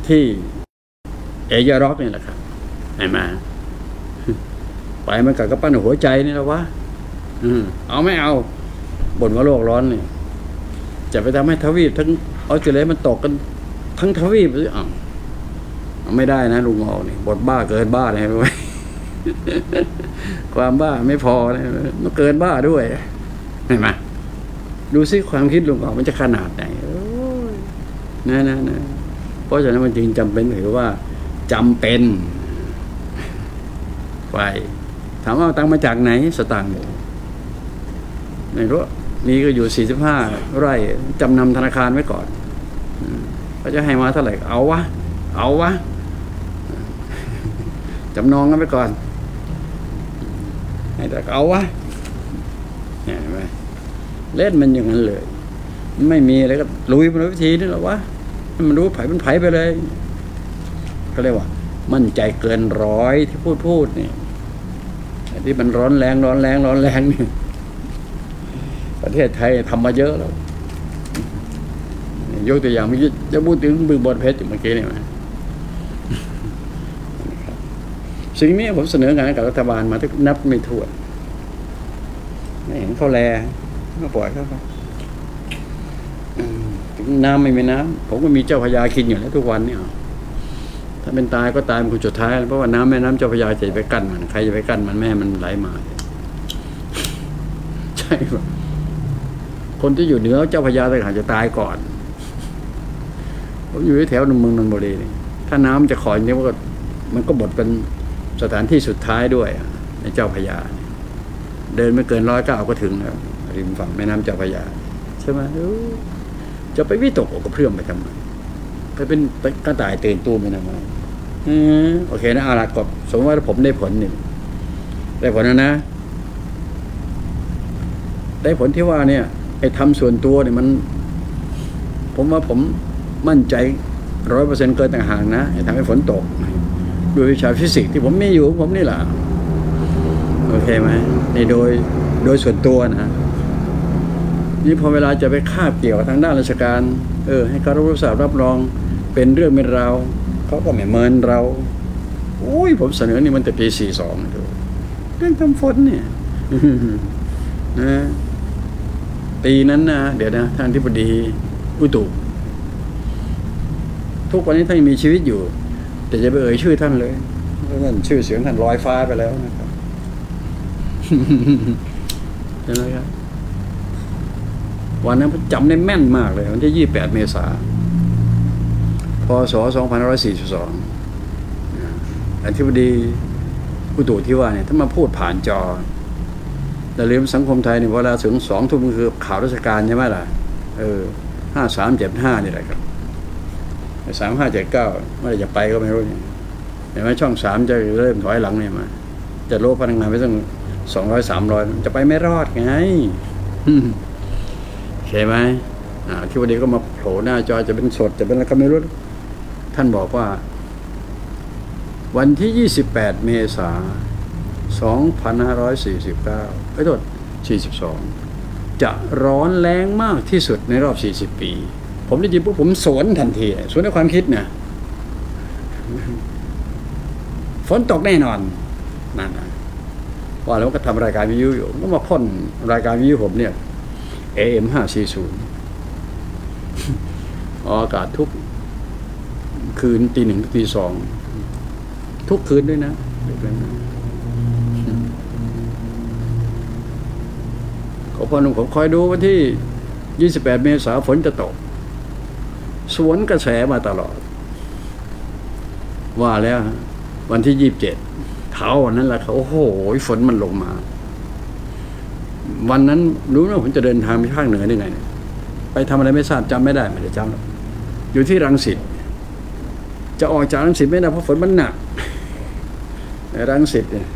ที่เอเยอร็อกนี่แหละครับไหนมาไปมันกับกระปั้นหัวใจนี่แล้ววะเอาไม่เอาบ่นว่าโลกร้อนเนี่ยจะไปทำให้ทวีปทั้งออสเตรเลียมันตกกันทั้งทวีปหรือเอาไม่ได้นะลุงงอนี่บทบ้าเกินบ้าเลยรู้ไหมความบ้าไม่พอนะมันเกินบ้าด้วยเห็นไหมดูซิความคิดลุงงอมันจะขนาดไหนนะเพราะฉะนั้นมันจึงจำเป็นหรือว่าจำเป็นไปถามว่าตังมาจากไหนสตางค์ไม่รู้นี่ก็อยู่45 ไร่จำนำธนาคารไว้ก่อนเขาจะให้มาเท่าไหร่เอาวะจำนองกันไปก่อนให้แต่เอาวะเห็นไหมเล่นมันอย่างนั้นเลยไม่มีอะไรก็ลุยมันวิธีนี่หรอวะมันรู้ไผ่มันไผ่ไปเลยก็เรียกว่ามั่นใจเกินร้อยที่พูดนี่ที่มันร้อนแรงนี่ประเทศไทยทำมาเยอะแล้วยกตัวอย่างไม่จะพูดถึงบึงบอลเพชรเมื่อกี้นี่มั้ยสิ่งนี้ผมเสนองานกับรัฐบาลมาที่นับไม่ถ้วนไม่เห็นเขาแลก็ปล่อยเขาไปถึงน้ำไม่มีน้ำผมก็มีเจ้าพญากินอยู่แล้วทุกวันเนี่ยถ้าเป็นตายก็ตายเป็นคนสุดท้ายเพราะว่าน้ำแม่น้ำเจ้าพญาจะไปกั้นมันใครจะไปกั้นมันแม่มันไหลมาใช่ป่ะคนที่อยู่เหนือเจ้าพญาต่างหากจะตายก่อนผมอยู่ที่แถวเมืองนนทบุรีนี่ถ้าน้ำจะขออย่างนี้มันก็บดเป็นสถานที่สุดท้ายด้วยในเจ้าพญาเดินไม่เกิน109ก็ถึงแล้วริมฝั่งแม่น้ำเจ้าพญาใช่ไหมจะไปวิตกอกกระเพื่อมไปทำไมไปเป็นกระต่ายตื่นตูมไปทำไมโอเคนะอาลักกับสมมติว่าผมได้ผลหนึ่งได้ผลนะได้ผลที่ว่าเนี่ยไอ้ทำส่วนตัวเนี่ยมันผมว่าผมมั่นใจ100%เกินต่างหากนะไอ้ทำให้ฝนตกโดยวิชาฟิสิกส์ที่ผมมีอยู่ผมนี่แหละโอเคไหมนี่โดยส่วนตัวนะนี่พอเวลาจะไปคาบเกี่ยวทางด้านราชการให้การรับทราบรับรองเป็นเรื่องเป็นราวเขาก็ไม่เมินเราโอ้ยผมเสนอนี่มันแต่ปี42ดูเรื่องทำฝนเนี่ยนะปีนั้นนะเดี๋ยวนะท่านอธิบดีอุตุทุกวันนี้ท่านยังมีชีวิตอยู่แต่จะไปเอ่ยชื่อท่านเลยท่านชื่อเสียงท่านลอยฟ้าไปแล้วนะครับใช่ไหมครับวันนั้นผมจำได้แม่นมากเลยวันที่28 เมษายน พ.ศ. 2542อธิบดีอุตุที่ว่าเนี่ยถ้ามาพูดผ่านจอแต่ลืมสังคมไทยเนี่ยเวลาถึง20:00 นคือข่าวราชการใช่ไหมล่ะ5375นี่แหละครับ3579เมื่อไหร่จะไปก็ไม่รู้เนี่ยเห็นไหมช่อง3จะเริ่มถอยหลังเนี่ยมาจะโลภพนักงานไปตั้ง200-300จะไปไม่รอดไงใช่ไหมที่วันนี้ก็มาโผล่หน้าจอจะเป็นสดจะเป็นอะไรก็ไม่รู้ท่านบอกว่าวันที่28 เมษายน 2549โทษ42จะร้อนแรงมากที่สุดในรอบ40 ปีผมได้ยินปุ๊บผมสวนทันทีสวนในความคิดนะฝนตกแน่นอนนั่นว่าแล้วก็ทำรายการวิทยุอยู่ก็มาพ่นรายการวิทยุผมเนี่ย AM 540ออกอากาศทุกคืนตี 1 ถึงตี 2ทุกคืนด้วยนะขอพรผมคอยดูวันที่28 เมษายนฝนจะตกสวนกระแสมาตลอดว่าแล้ววันที่27เท่านั้นแหละเขาโอ้โหฝนมันลงมาวันนั้นรู้ว่าผมจะเดินทางไปภาคเหนือได้ไงไปทำอะไรไม่ทราบจำไม่ได้ไม่ได้จำแล้วอยู่ที่รังสิตจะออกจากรังสิตไม่ได้เพราะฝนมันหนักในรังสิตเนี่ย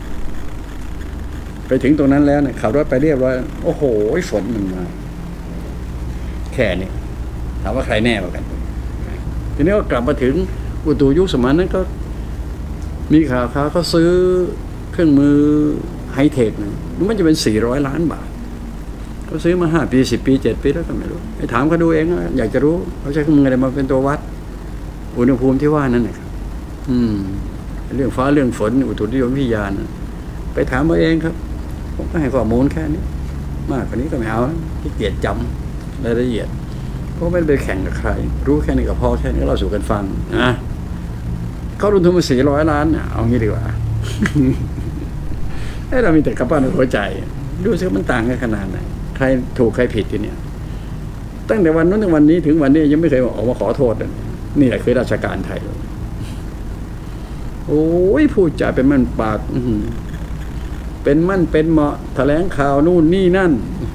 ไปถึงตรงนั้นแล้วเนี่ยขับรถไปเรียบร้อยโอ้โหฝนมันมาแค่นี้ถามว่าใครแน่กว่ากันทีนี้ก็กลับมาถึงอุตุยุคสมัยนั้นก็มีข่าวเขาซื้อเครื่องมือไฮเทคมันจะเป็น400 ล้านบาทเขาซื้อมา5 ปี 10 ปี 7 ปีแล้วก็ไม่รู้ไปถามเขาดูเองอยากจะรู้เขาใช้เครื่องมืออะไรมาเป็นตัววัดอุณหภูมิที่ว่านั่นนะครับเรื่องฟ้าเรื่องฝนอุตุนิยมวิทยานะไปถามมาเองครับผมก็ให้ข้อมูลแค่นี้มากกว่านี้ก็ไม่เอาที่เกียจจำรายละเอียดเพราะไม่ได้ไปแข่งกับใครรู้แค่นี้ก็พอแค่นี้เราสู่กันฟังนะเขาลงทุนมา400 ล้านเอางี้ดีกว่าให้เรามีแต่กระปั้นหัวใจดูซิมันต่างกันขนาดไหนใครถูกใครผิดทีเนี้ยตั้งแต่วันนั้นถึงวันนี้ถึงวันนี้ยังไม่เคยออกมาขอโทษนี่แหละคือราชการไทยโอ้ยพูดจาเป็นมั่นปากเป็นมั่นเป็นเหมาะแถลงข่าวนู่นนี่นั่น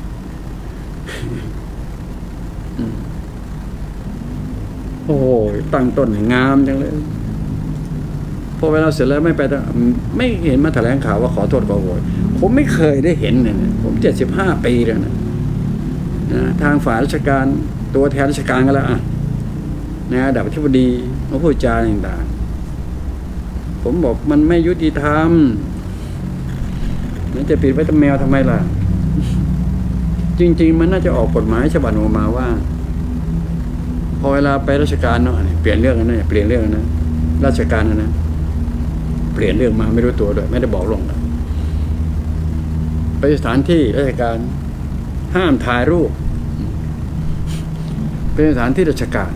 โอ้โหตั้งต้นงามจังเลยพอเวลาเสร็จแล้วไม่เห็นมาแถลงข่าวว่าขอโทษขอโวยผมไม่เคยได้เห็นเนี่ยผม75 ปีแล้วนะทางฝ่ายราชการตัวแทนราชการกันแล้วนะระดับอธิบดีมาพูดจาต่างๆผมบอกมันไม่ยุติธรรมมันจะปิดไว้ทำแมวทำไมล่ะจริงๆมันน่าจะออกกฎหมายฉบับออกมาว่าพอเวลาไปราชการเนาะเปลี่ยนเรื่องนะเปลี่ยนเรื่องนะราชการนะเปลี่ยนเรื่องมาไม่รู้ตัวด้วยไม่ได้บอกลงไปสถานที่ราชการห้ามถ่ายรูปเป็นสถานที่ราชการ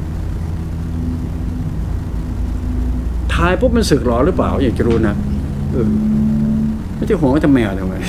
ถ่ายปุ๊บมันสึกหรอหรือเปล่าอยากจะรู้นะไม่ใช่ห่วงว่าทำแมวทำไม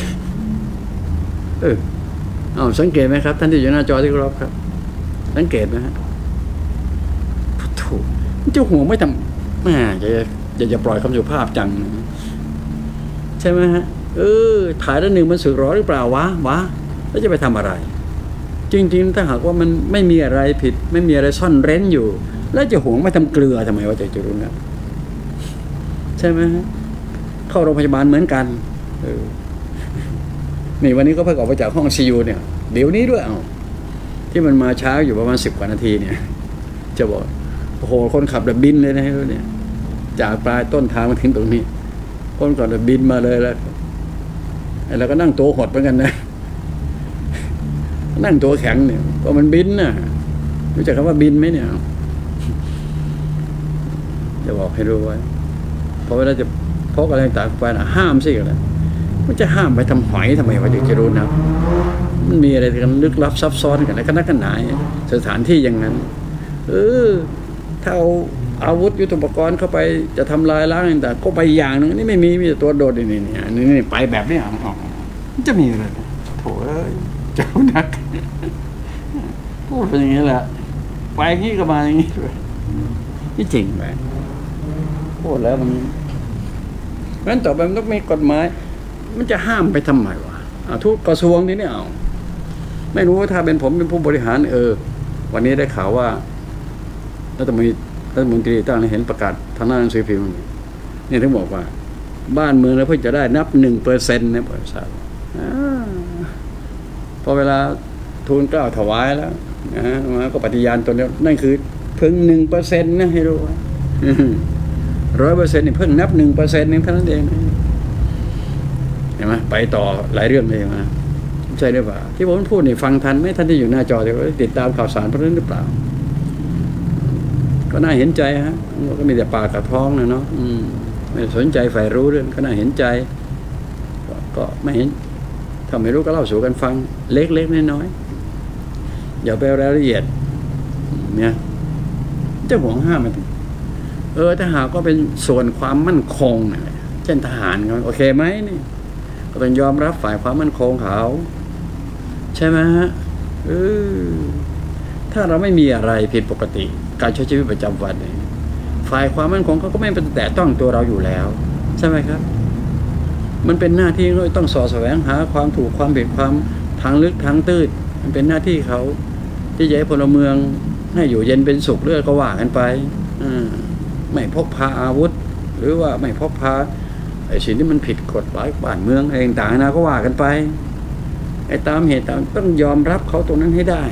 สังเกตไหมครับท่านที่อยู่หน้าจอที่เคารพครับสังเกตไหมฮะถูกมันจะห่วงไม่ทำแม่จะปล่อยคำสุภาพจังใช่ไหมฮะถ่ายแล้วหนึ่งมันสึกหรอหรือเปล่าวะแล้วจะไปทำอะไรจริงๆถ้าหากว่ามันไม่มีอะไรผิดไม่มีอะไรซ่อนเร้นอยู่แล้วจะห่วงไม่ทำเกลือทำไมว่าจะรู้นะใช่ไหมฮะเข้าโรงพยาบาลเหมือนกันนี่วันนี้ก็เพิ่งออกไปจากห้องซียูเนี่ยเดี๋ยวนี้ด้วยที่มันมาช้าอยู่ประมาณ10 กว่านาทีเนี่ยจะบอกโอ้โหคนขับแบบบินเลยนะเนี่ยจากปลายต้นทางมาถึงตรงนี้คนขับแบบบินมาเลยแล้วก็นั่งตัวหดเหมือนกันนะนั่งตัวแข็งเนี่ยเพราะมันบินน่ะรู้จักคำว่าบินไหมเนี่ยจะบอกให้รู้ไว้เพราะเวลาจะพกอะไรต่างๆไปนะห้ามสิอะไรมันจะห้ามไปทำหอยทำไมวะเดี๋ยวจะรู้นะมันมีอะไรกันลึกลับซับซ้อนกันแล้วก็นักกันหนาสถานที่อย่างนั้นถ้าเอาอาวุธยุทโธปกรณ์เข้าไปจะทำลายล้างต่างๆก็ไปอย่างนึงนี่ไม่มีแต่ตัวโดดนี่ไปแบบนี้มันจะมีอะไรโถ่เจ้านักพูดเป็นอย่างนี้แหละไปงี้ก็มาอย่างนี้นี่จริงไหมพูดแล้วมันงั้นต่อไปมันต้องมีกฎหมายมันจะห้ามไปทำไมวะทุกกระทรวงนี่เนี่ยไม่รู้ว่าถ้าเป็นผมเป็นผู้บริหารวันนี้ได้ข่าวว่ารัฐมนตรีตั้งเห็นประกาศทางหน้าหนังสือพิมพ์นี่ถึงบอกว่าบ้านเมืองเราเพิ่งจะได้นับ 1% ในบริษัทพอเวลาทูลเกล้าถวายแล้วมาก็ปฏิญาณตนแล้วนั่นคือเพิ่ง 1% นะให้รู้ว่า100%นี่เพิ่งนับ 1% นึงเท่านั้นเองเห็นไหมไปต่อหลายเรื่องเลยมาใช่หรือเปล่าที่ผมพูดนี่ฟังทันไหมท่านที่อยู่หน้าจอติดตามข่าวสารเพราะนั้นหรือเปล่าก็น่าเห็นใจฮะก็มีแต่ปากกับท้องนะเนาะไม่สนใจฝ่ายรู้เรื่องก็น่าเห็นใจก็ไม่เห็นถ้าไม่รู้ก็เล่าสู่กันฟังเล็กๆน้อยๆอย่าไปรายละเอียดเนี่ยจะห่วงห้ามมันถ้าหากก็เป็นส่วนความมั่นคงนะเช่นทหารโอเคไหมนี่ก็ต้องยอมรับฝ่ายความมั่นคงเขาใช่ไหมฮะถ้าเราไม่มีอะไรผิดปกติการใช้ชีวิตประจำวันฝ่ายความมั่นคงเขาก็ไม่เป็นแต่ต้องตัวเราอยู่แล้วใช่ไหมครับมันเป็นหน้าที่เราต้องสอดแสวงหาความถูกความผิดความทางลึกทางตื้นมันเป็นหน้าที่เขาที่จะให้พลเมืองให้อยู่เย็นเป็นสุขเลือดก็ว่ากันไปไม่พกพาอาวุธหรือว่าไม่พกพาไอ้สิ่งที่มันผิดกฎหมายบ้านเมืองเองต่างๆนะก็ว่ากันไปไอ้ตามเหตุตามต้องยอมรับเขาตรงนั้นให้ได้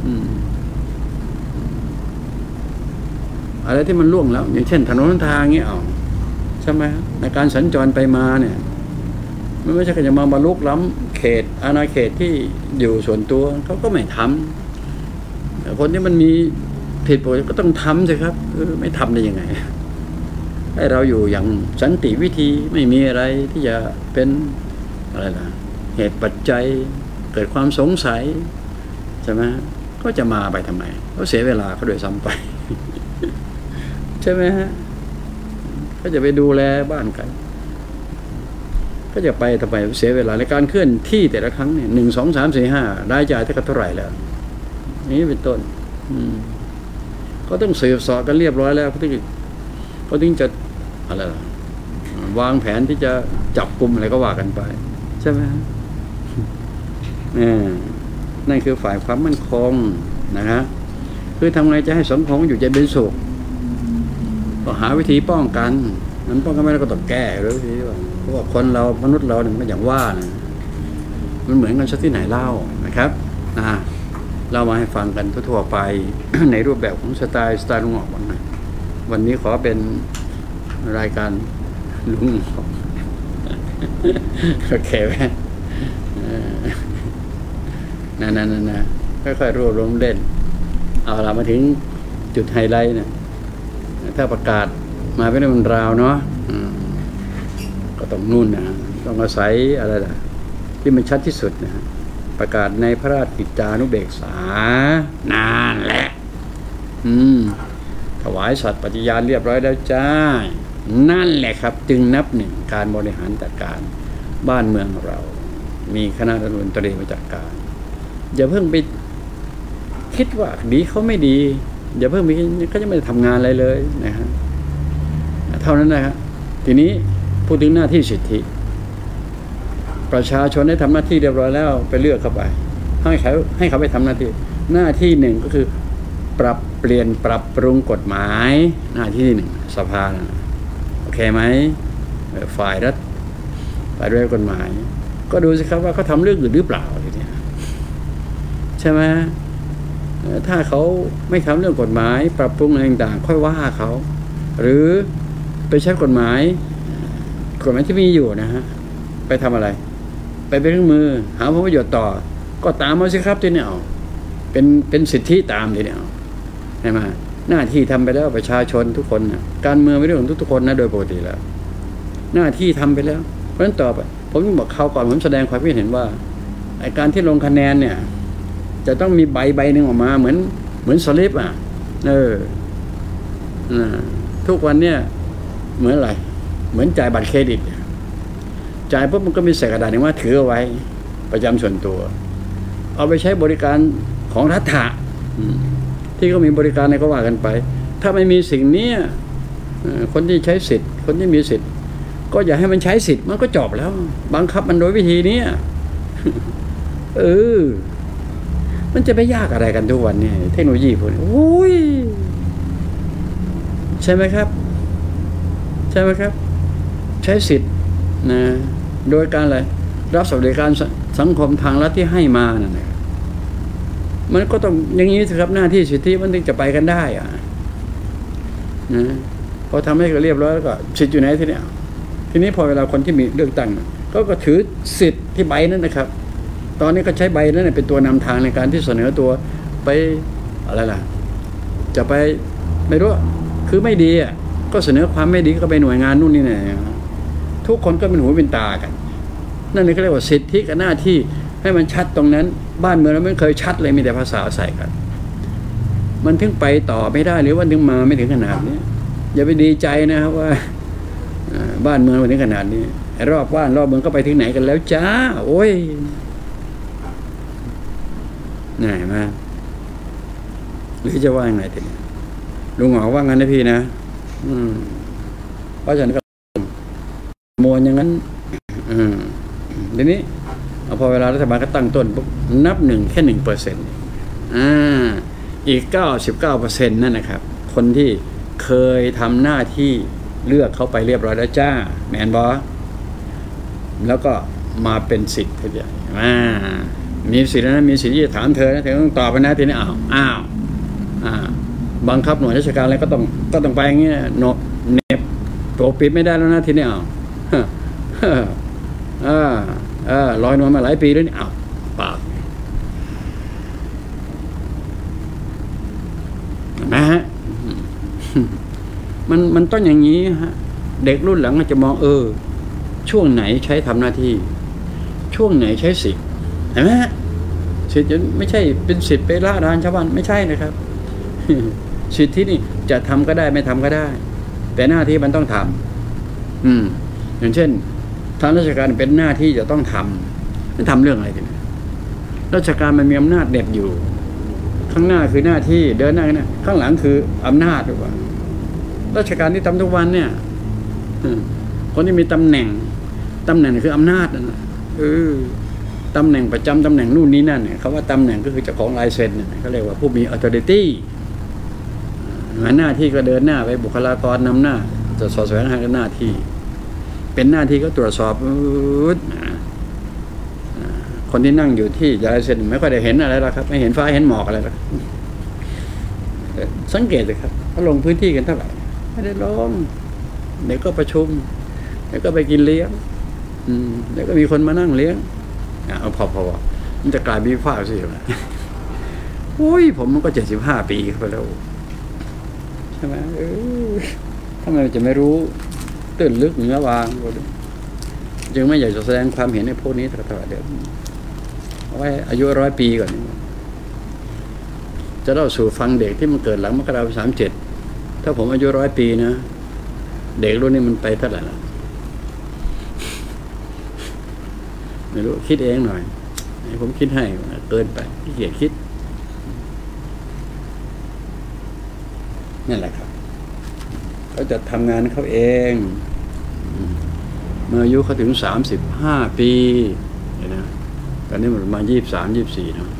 อะไรที่มันล่วงแล้วอย่างเช่นถนนทางเงี้ยใช่ไหมในการสัญจรไปมาเนี่ยมันไม่ใช่แค่จะมาลุกล้ำเขตอาณาเขตที่อยู่ส่วนตัวเขาก็ไม่ทำคนที่มันมีผิดปกติก็ต้องทำสิครับไม่ทำได้ยังไงให้เราอยู่อย่างสันติวิธีไม่มีอะไรที่จะเป็นอะไรล่ะเหตุปัจจัยเกิดความสงสัยใช่ไหมก็จะมาไปทำไมก็เสียเวลาเขาโดยซ้ำไป ใช่ไหมฮะก็จะไปดูแลบ้านกันก็จะไปทำไมเสียเวลาในการเคลื่อนที่แต่ละครั้งเนี่ย1 2 3 4 5รายจ่ายเท่าไหร่แล้วนี้เป็นต้นก็ต้องสืบสอบกันเรียบร้อยแล้วเขาถึงจะอะไรล่ะวางแผนที่จะจับกลุ่มอะไรก็ว่ากันไปใช่ไหมนั่นคือฝ่ายความมั่นคงนะฮะคือทำไงจะให้สังคมอยู่ใจเป็นสุขก็หาวิธีป้องกันมันป้องกันไม่ได้ก็ต้องแก้หรือที่ว่าเพราะว่าคนเรามนุษย์เราเนี่ยมันอย่างว่านะมันเหมือนกันสักที่ไหนเล่านะครับเรามาให้ฟังกันทั่วๆไป ในรูปแบบของสไตล์ลุงหงอกบ้างนะวันนี้ขอเป็นรายการลุงหงอกโอเคไหมนะค่อยๆรวบรวมเล่นเอาละมาถึงจุดไฮไลท์นะถ้าประกาศมาไม่ได้มันราวเนาะก็ต้องนู่นนะต้องอาศัยอะไรล่ะที่มันชัดที่สุดนะประกาศในพระราชกิจจานุเบกษานานแหละถวายสัตย์ปฏิญาณเรียบร้อยแล้วจ้านั่นแหละครับจึงนับหนึ่งการบริหารจัดการบ้านเมืองเรามีคณะรัฐมนตรีมาจัดการอย่าเพิ่งไปคิดว่าดีเขาไม่ดีอย่าเพิ่งไปเขาจะไม่ได้ทำงานอะไรเลยนะฮะเท่านั้นนะครับทีนี้พูดถึงหน้าที่สิทธิประชาชนได้ทำหน้าที่เรียบร้อยแล้วไปเลือกเข้าไปให้เขาไปทำหน้าที่หนึ่งก็คือปรับเปลี่ยนปรับปรุงกฎหมายหน้าที่หนึ่งสภาโอเคไหมฝ่ายรัฐฝ่ายด้วยกฎหมายก็ดูสิครับว่าเขาทำเรื่องอื่นหรือเปล่าทีนี้ใช่ไหมถ้าเขาไม่ทำเรื่องกฎหมายปรับปรุงอะไรต่างๆค่อยว่าเขาหรือไปใช้กฎหมายที่มีอยู่นะฮะไปทำอะไรไปเป็นเครื่องมือหาผลประโยชน์ต่อก็ตามมาสิครับทีนี้เป็นสิทธิตามทีนี้ใช่ไหมหน้าที่ทำไปแล้วประชาชนทุกคนนะการเมืองไม่เรื่องของทุกคนนะโดยปกติแล้วหน้าที่ทำไปแล้วเพราะฉะนั้นต่อไปผมบอกเขาก่อนผมแสดงความคิดเห็นว่าไอ้การที่ลงคะแนนเนี่ยจะต้องมีใบหนึ่งออกมาเหมือนสลิปทุกวันเนี่ยเหมือนอะไรเหมือนจ่ายบัตรเครดิตจ่ายปุ๊บมันก็มีใส่กระดาษนึงว่าถือเอาไว้ประจำส่วนตัวเอาไปใช้บริการของรัฐะที่เขามีบริการอะไรก็ว่ากันไปถ้าไม่มีสิ่งนี้คนที่ใช้สิทธิ์คนที่มีสิทธิ์ก็อย่าให้มันใช้สิทธิ์มันก็จบแล้วบังคับมันโดยวิธีนี้มันจะไปยากอะไรกันทุกวันนี้เทคโนโลยีพวกนี้โอ้ยใช่ไหมครับใช้สิทธิ์นะโดยการอะไรรับสวัสดิการสังคมทางรัฐที่ให้มานั่นแหละมันก็ต้องอย่างนี้สิครับหน้าที่สิทธิมันถึงจะไปกันได้นะพอทำให้เรียบร้อยแล้วก็สิทธิ์อยู่ไหนทีนี้พอเวลาคนที่มีเลือกตั้งก็ถือสิทธิ์ที่ใบนั้นนะครับตอนนี้ก็ใช้ใบนั้นเป็นตัวนำทางในการที่เสนอตัวไปอะไรล่ะจะไปไม่รู้คือไม่ดีก็เสนอความไม่ดีก็ไปหน่วยงานนู่นนี่นะทุกคนก็เป็นหูเป็นตากันนั่นเลยเขาเรียกว่าสิทธิกับหน้าที่ให้มันชัดตรงนั้นบ้านเมืองเราไม่เคยชัดเลยมีแต่ภาษาใส่กันมันถึงไปต่อไม่ได้หรือว่าถึงมาไม่ถึงขนาดนี้อย่าไปดีใจนะครับว่าบ้านเมืองมาถึงขนาดนี้รอบบ้านรอบเมืองก็ไปถึงไหนกันแล้วจ้าโอ้ยไหนมาหรือจะว่ายังไงทีนี้ลุงหงอว่างั้นนะพี่นะเพราะฉะนั้นก็มวลอย่างนั้นทีนี้พอเวลารัฐบาลก็ตั้งต้นปุ๊บนับหนึ่งแค่ 1% อีก 99% นั่นนะครับคนที่เคยทำหน้าที่เลือกเขาไปเรียบร้อยแล้วจ้าแมนบอแล้วก็มาเป็นสิทธิ์เขาอย่างมีสิทธิ์นะมีสิทธิ์ที่จะถามเธอนะเธอต้องตอบไปนะทีนี้อ้าวบังคับหน่วยราชการอะไรก็ต้องไปอย่างเงี้ยเน็บตัวปิดไม่ได้แล้วนะทีนี้ลอยนวลมาหลายปีแล้วนี่ปากไหมฮะมันต้องอย่างนี้ฮะเด็กรุ่นหลังจะมองช่วงไหนใช้ทำหน้าที่ช่วงไหนใช้สิทธิ์เห็นไหมฮะสิทธิ์ไม่ใช่เป็นสิทธิ์ไปล่ารานชาวบ้านไม่ใช่นะครับสิทธินี่จะทำก็ได้ไม่ทำก็ได้แต่หน้าที่มันต้องทำอย่างเช่นทางราชการเป็นหน้าที่จะต้องทำมันทำเรื่องอะไรกันราชการมันมีอำนาจเด็ดอยู่ข้างหน้าคือหน้าที่เดินหน้าข้างหลังคืออำนาจหรือเปล่าราชการที่ทำทุกวันเนี่ยคนที่มีตำแหน่งคืออำนาจนั่นแหละตำแหน่งประจำตำแหน่งนู่นนี่นั่นเนี่ยเขาว่าตำแหน่งก็คือเจ้าของลายเซ็นเนี่ยเขาเรียกว่าผู้มี authority หน้าที่ก็เดินหน้าไปบุคลากรนำหน้าจะสอดแสวงหาหน้าที่เป็นหน้าที่ก็ตรวจสอบคนที่นั่งอยู่ที่ลายเซ็นไม่ค่อยได้เห็นอะไรหรอกครับไม่เห็นฟ้าเห็นหมอกอะไรหรอกสังเกตเลยครับเขาลงพื้นที่กันเท่าไหร่ไม่ได้ลงเดี๋ยวก็ประชุมเดี๋ยวก็ไปกินเลี้ยงเดี๋ยวก็มีคนมานั่งเลี้ยงเอาพอมันจะกลายเป็นฟ้าสิครับโอ้ยผมมันก็75 ปีไปแล้วใช่ไหมทำไมจะไม่รู้ตื้นลึกเหนือวางจึงไม่อยากจะแสดงความเห็นในพวกนี้ตลอดเดี๋ยวเอาไว้อายุ100 ปีก่อนจะเล่าสู่ฟังเด็กที่มันเกิดหลังมกราคม37ถ้าผมอายุ100 ปีนะเด็กรุ่นนี้มันไปเท่าไหร่ละไม่รู้คิดเองหน่อยผมคิดให้เกินไปขี้เกียจคิดนั่นแหละครับเขาจะทำงานเขาเองเมื่ออายุเขาถึง35 ปีนะตอนนี้มันประมาณ23-24เนาะ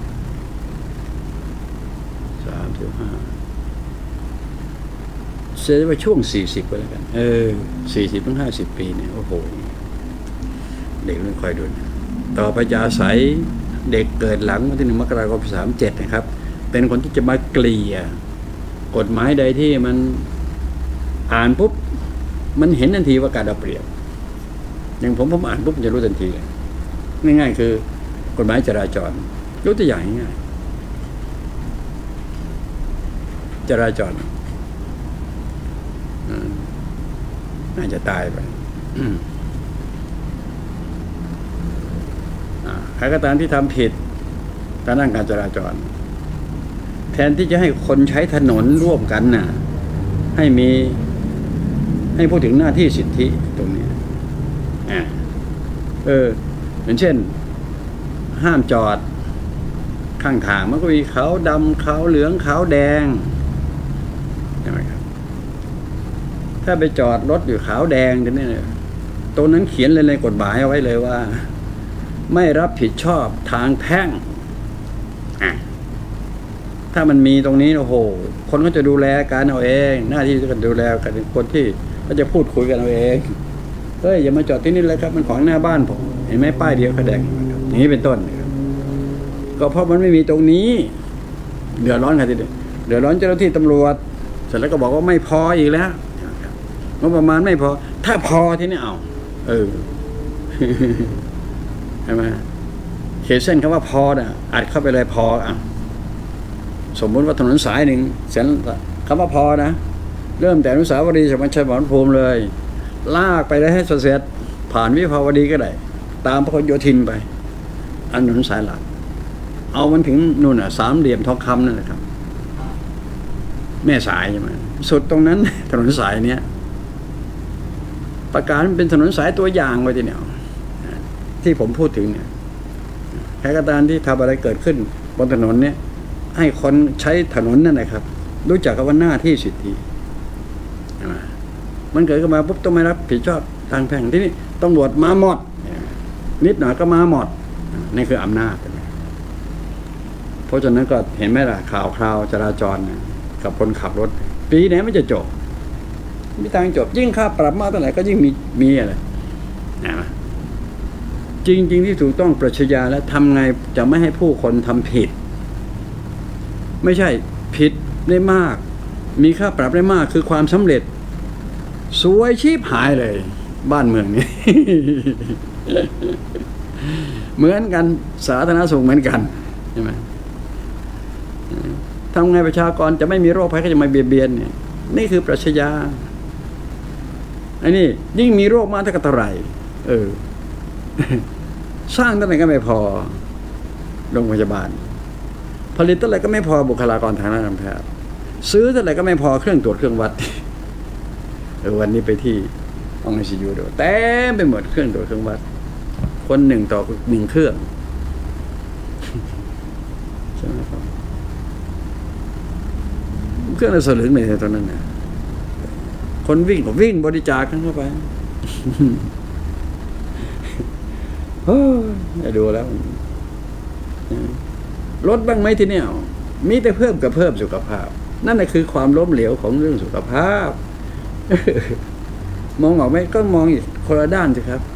35เสียว่าช่วง40ก็แล้วกัน40-50 ปีเนี่ยโอ้โหเด็กไม่ค่อยดูต่อไปจะอาศัยเด็กเกิดหลังวันที่1 มกราคม37นะครับเป็นคนที่จะมาเกลี่ยกฎหมายใดที่มันอ่านปุ๊บมันเห็นทันทีว่าการเอาเปรียบอย่างผมอ่านปุ๊บจะรู้ทันทีเลยง่ายๆคือกฎหมายจราจรรู้ตัวอย่างง่ายจราจรน่าจะตายไปใครก็ตามที่ทำผิดทางด้านการจราจรแทนที่จะให้คนใช้ถนนร่วมกันน่ะให้พูดถึงหน้าที่สิทธิตรงนี้อย่างเช่นห้ามจอดข้างทางมันก็มีขาวดำขาวเหลืองขาวแดงใช่ไหมครับถ้าไปจอดรถอยู่ขาวแดงเนี่ยตรงนั้นเขียนเลยในกฎหมายเอาไว้เลยว่าไม่รับผิดชอบทางแพ่งถ้ามันมีตรงนี้โอ้โหคนก็จะดูแลการเอาเองหน้าที่จะดูแลกันคนที่ก็จะพูดคุยกันเอาเองอย่ามาจอดที่นี่เลยครับมันขวางหน้าบ้านผมเห็นไหมป้ายเดียวก็แดงอย่างนี้เป็นต้นก็เพราะมันไม่มีตรงนี้เดือดร้อนใครทีเดียวเดือดร้อนเจ้าหน้าที่ตำรวจเสร็จแล้วก็บอกว่าไม่พออีกแล้วงบประมาณไม่พอถ้าพอที่นี่เอาใช่ไหมเขียนเส้นคำว่าพออัดเข้าไปเลยพอสมมติว่าถนนสายหนึ่งเส้นคำว่าพอนะเริ่มแต่อนุสาวรีย์สมรภูมิภูมิเลยลากไปได้ให้เสร็จผ่านวิภาวดีก็ได้ตามพหลโยธินไปถนนสายหลักเอามันถึงนู่นสามเหลี่ยมทองคำนั่นแหละครับแม่สายใช่ไหมสุดตรงนั้นถนนสายเนี้ยประกาศเป็นถนนสายตัวอย่างไว้ทีเดียวที่ผมพูดถึงเนี่ยใครก็ตามที่ทำอะไรเกิดขึ้นบนถนนเนี่ยให้คนใช้ถนนนั่นนะครับรู้จักกับว่าหน้าที่สิทธิมันเกิดขึ้นมาปุ๊บต้องไม่รับผิดชอบทางแพ่งที่นี่ตำรวจมาหมดนิดหน่อยก็มาหมดนี่คืออำนาจเพราะฉะนั้นก็เห็นไหมล่ะข่าวคราวจราจรกับคนขับรถปีไหนมันจะจบมีทางจบยิ่งค่าปรับมากเท่าไหร่ก็ยิ่งมีอะไรจริงที่ถูกต้องปรัชญาและทำไงจะไม่ให้ผู้คนทำผิดไม่ใช่ผิดได้มากมีค่าปรับได้มากคือความสำเร็จสวยชีพหายเลยบ้านเมืองนี้ เหมือนกันสาธารณสุขเหมือนกันใช่ไหมทำไงประชากรจะไม่มีโรคภัยก็จะมาเบียดเบียนเนี่ยนี่คือปรัชญาอันนี้ยิ่งมีโรคมากเท่าไหร่สร้างเท่าไหร่ก็ไม่พอโรงพยาบาลผลิตเท่าไหร่ก็ไม่พอบุคลากรทางด้านการแพทย์ซื้อเท่าไหร่ก็ไม่พอเครื่องตรวจเครื่องวัดวันนี้ไปที่ห้อง ICU ดูเต็มไปหมดเครื่องตรวจเครื่องวัดคนหนึ่งต่อหนึ่งเครื่องใช่ไหมครับเครื่องละสลึงเลยตอนนั้นนะคนวิ่งก็วิ่งบริจาคกันเข้าไปดูแล้วลดบ้างไหมทีเนี้ยมีแต่เพิ่มกับเพิ่มสุขภาพนั่นแหละคือความล้มเหลวของเรื่องสุขภาพมองออกไหมก็มองอีกคนละด้านสิครับ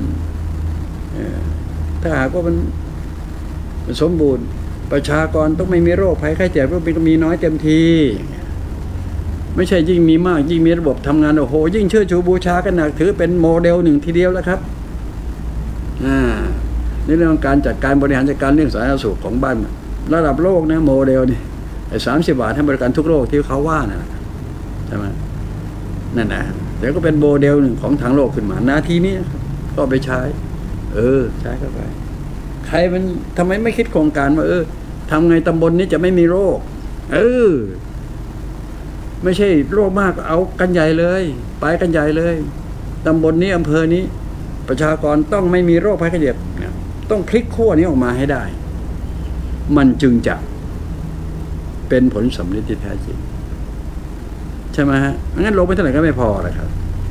ถ้าหากว่ามันสมบูรณ์ประชากรต้องไม่มีโรคภัยไข้เจ็บก็มีน้อยเต็มทีไม่ใช่ยิ่งมีมากยิ่งมีระบบทำงานโอ้โหยิ่งเชิดชูบูชากันหนักถือเป็นโมเดลหนึ่งทีเดียวแล้วครับในเรื่องการจัดการบริหารจัดการเรื่องสาธารณสุขของบ้านระดับโลกนะโมเดลนี่30 บาทให้บริการทุกโรคที่เขาว่านะใช่ไหมนั่นนะเดี๋ยวก็เป็นโมเดลหนึ่งของทางโลกขึ้นมานาทีนี้ก็ไปใช้ใช้เข้าไปใครมันทำไมไม่คิดโครงการว่าทำไงตำบลนี้จะไม่มีโรคไม่ใช่โรคมากเอากันใหญ่เลยไปกันใหญ่เลยตำบลนี้อำเภอนี้ประชากรต้องไม่มีโรคภัยไข้เจ็บต้องพลิกขั้วนี้ออกมาให้ได้มันจึงจะเป็นผลสำเร็จที่แท้จริงใช่ไหมฮะงั้นลงไปเท่าไหร่ก็ไม่พอเลยครับ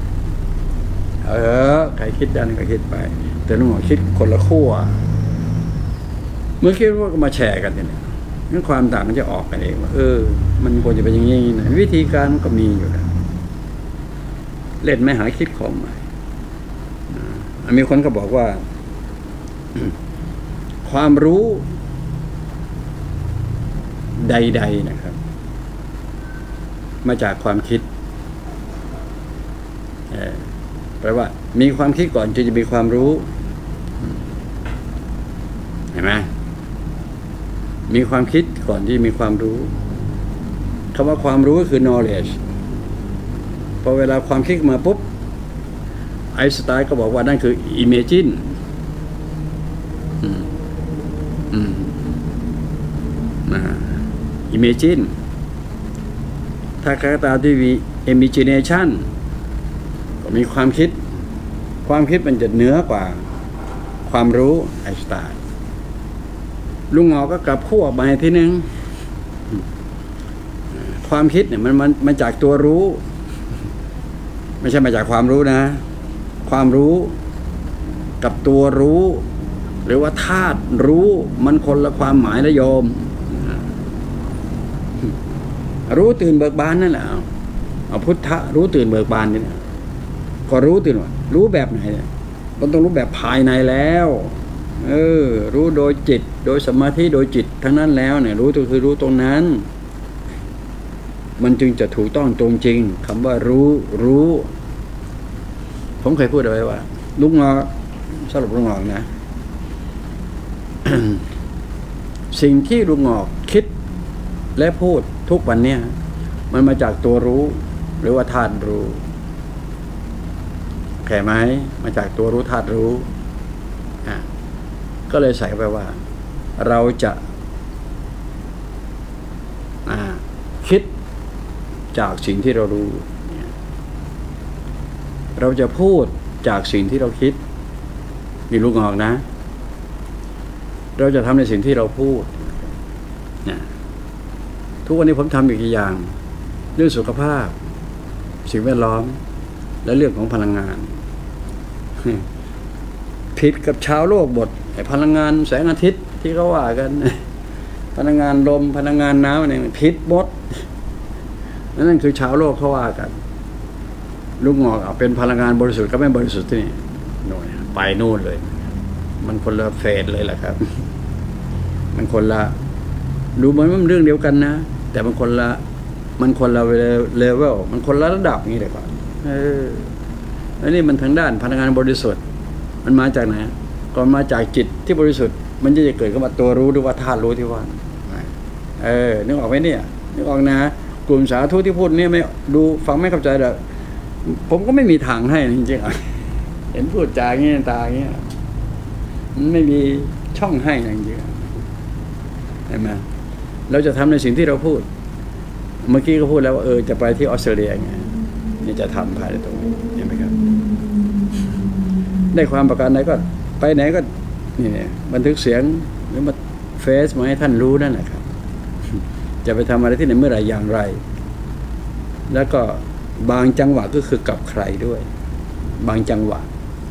ใครคิดด้านก็คิดไปแต่ลุงหมอคิดคนละขั้วเมื่อคิดว่าก็มาแชร์กันเนี่ยงั้นความต่างมันจะออกกันเองว่ามันควรจะเป็นอย่างนี้นะวิธีการมันก็มีอยู่แล้วเล่นไม่หาคิดของใหม่มีคนก็บอกว่าความรู้ใดๆนะครับมาจากความคิดแปลว่ามีความคิดก่อนจึงจะมีความรู้เห็นไหมมีความคิดก่อนที่มีความรู้คำว่าความรู้ก็คือ knowledge พอเวลาความคิดมาปุ๊บไอน์สไตน์ก็บอกว่านั่นคือ imagine imagine ถ้าคาตาที่มี imagination ก็มีความคิดมันจะเหนือกว่าความรู้ไอน์สไตน์ลุงหงอก็กลับขั้วมาทีนึงความคิดเนี่ยมันมาจากตัวรู้ไม่ใช่มาจากความรู้นะความรู้กับตัวรู้หรือว่าธาตุรู้มันคนละความหมายนะโยมรู้ตื่นเบิกบานนั่นแหละเอาพุทธะรู้ตื่นเบิกบานนี่นะก็รู้ตื่นว่ารู้แบบไหนเนี่ยมันต้องรู้แบบภายในแล้วรู้โดยจิตโดยสมาธิโดยจิตทั้งนั้นแล้วเนี่ยรู้คือรู้ตรงนั้นมันจึงจะถูกต้องตรงจริงคำว่ารู้ผมเคยพูดเอาไว้ว่าลุงงอสรุปลุงงอกนะ สิ่งที่ลุงงอกคิดและพูดทุกวันเนี่ยมันมาจากตัวรู้หรือว่าธาตุรู้แข็งไหมมาจากตัวรู้ธาตุรู้ก็เลยใส่ไปว่าเราจะคิดจากสิ่งที่เรารู้เราจะพูดจากสิ่งที่เราคิดมีลูกงอกนะเราจะทำในสิ่งที่เราพูดทุกวันนี้ผมทำอีกอย่างเรื่องสุขภาพสิ่งแวดล้อมและเรื่องของพลังงานผิดกับชาวโลกบทพลังงานแสงอาทิตย์ที่เขาว่ากันพลังงานลมพลังงานน้ำอะไรผิดหมดนั่นคือชาวโลกเขาว่ากันลูกงอกเป็นพลังงานบริสุทธิ์ก็ไม่บริสุทธิ์ที่นี่โน่นไปนู่นเลยมันคนละเฟสเลยแหละครับมันคนละดูเหมือนมันเรื่องเดียวกันนะแต่มันคนละเลเวลมันคนละระดับนี้เลยก่อนแล้วนี่มันทางด้านพลังงานบริสุทธิ์มันมาจากไหนก็มาจากจิตที่บริสุทธิ์มันจะเกิดขึ้นมาตัวรู้หรือว่าธาตุรู้ที่ว่านึกออกไหมเนี่ยนึกออกนะกลุ่มสาธุที่พูดเนี่ยไม่ดูฟังไม่เข้าใจหรอกผมก็ไม่มีทางให้จริงๆเห็นพูดจาอย่างนี้ตาอย่างนี้มันไม่มีช่องให้จริงๆเห็นไหมเราจะทำในสิ่งที่เราพูดเมื่อกี้ก็พูดแล้วว่าจะไปที่ออสเตรเลียไงนี่จะทำภายในตรงนี้เห็นไหมครับได้ความประการใดก็ไปไหนก็นี่บันทึกเสียงหรือมาเฟซมาให้ท่านรู้นั่นแหละครับจะไปทำอะไรที่ไหนเมื่อไหร่อย่างไรแล้วก็บางจังหวะก็คือกับใครด้วยบางจังหวะ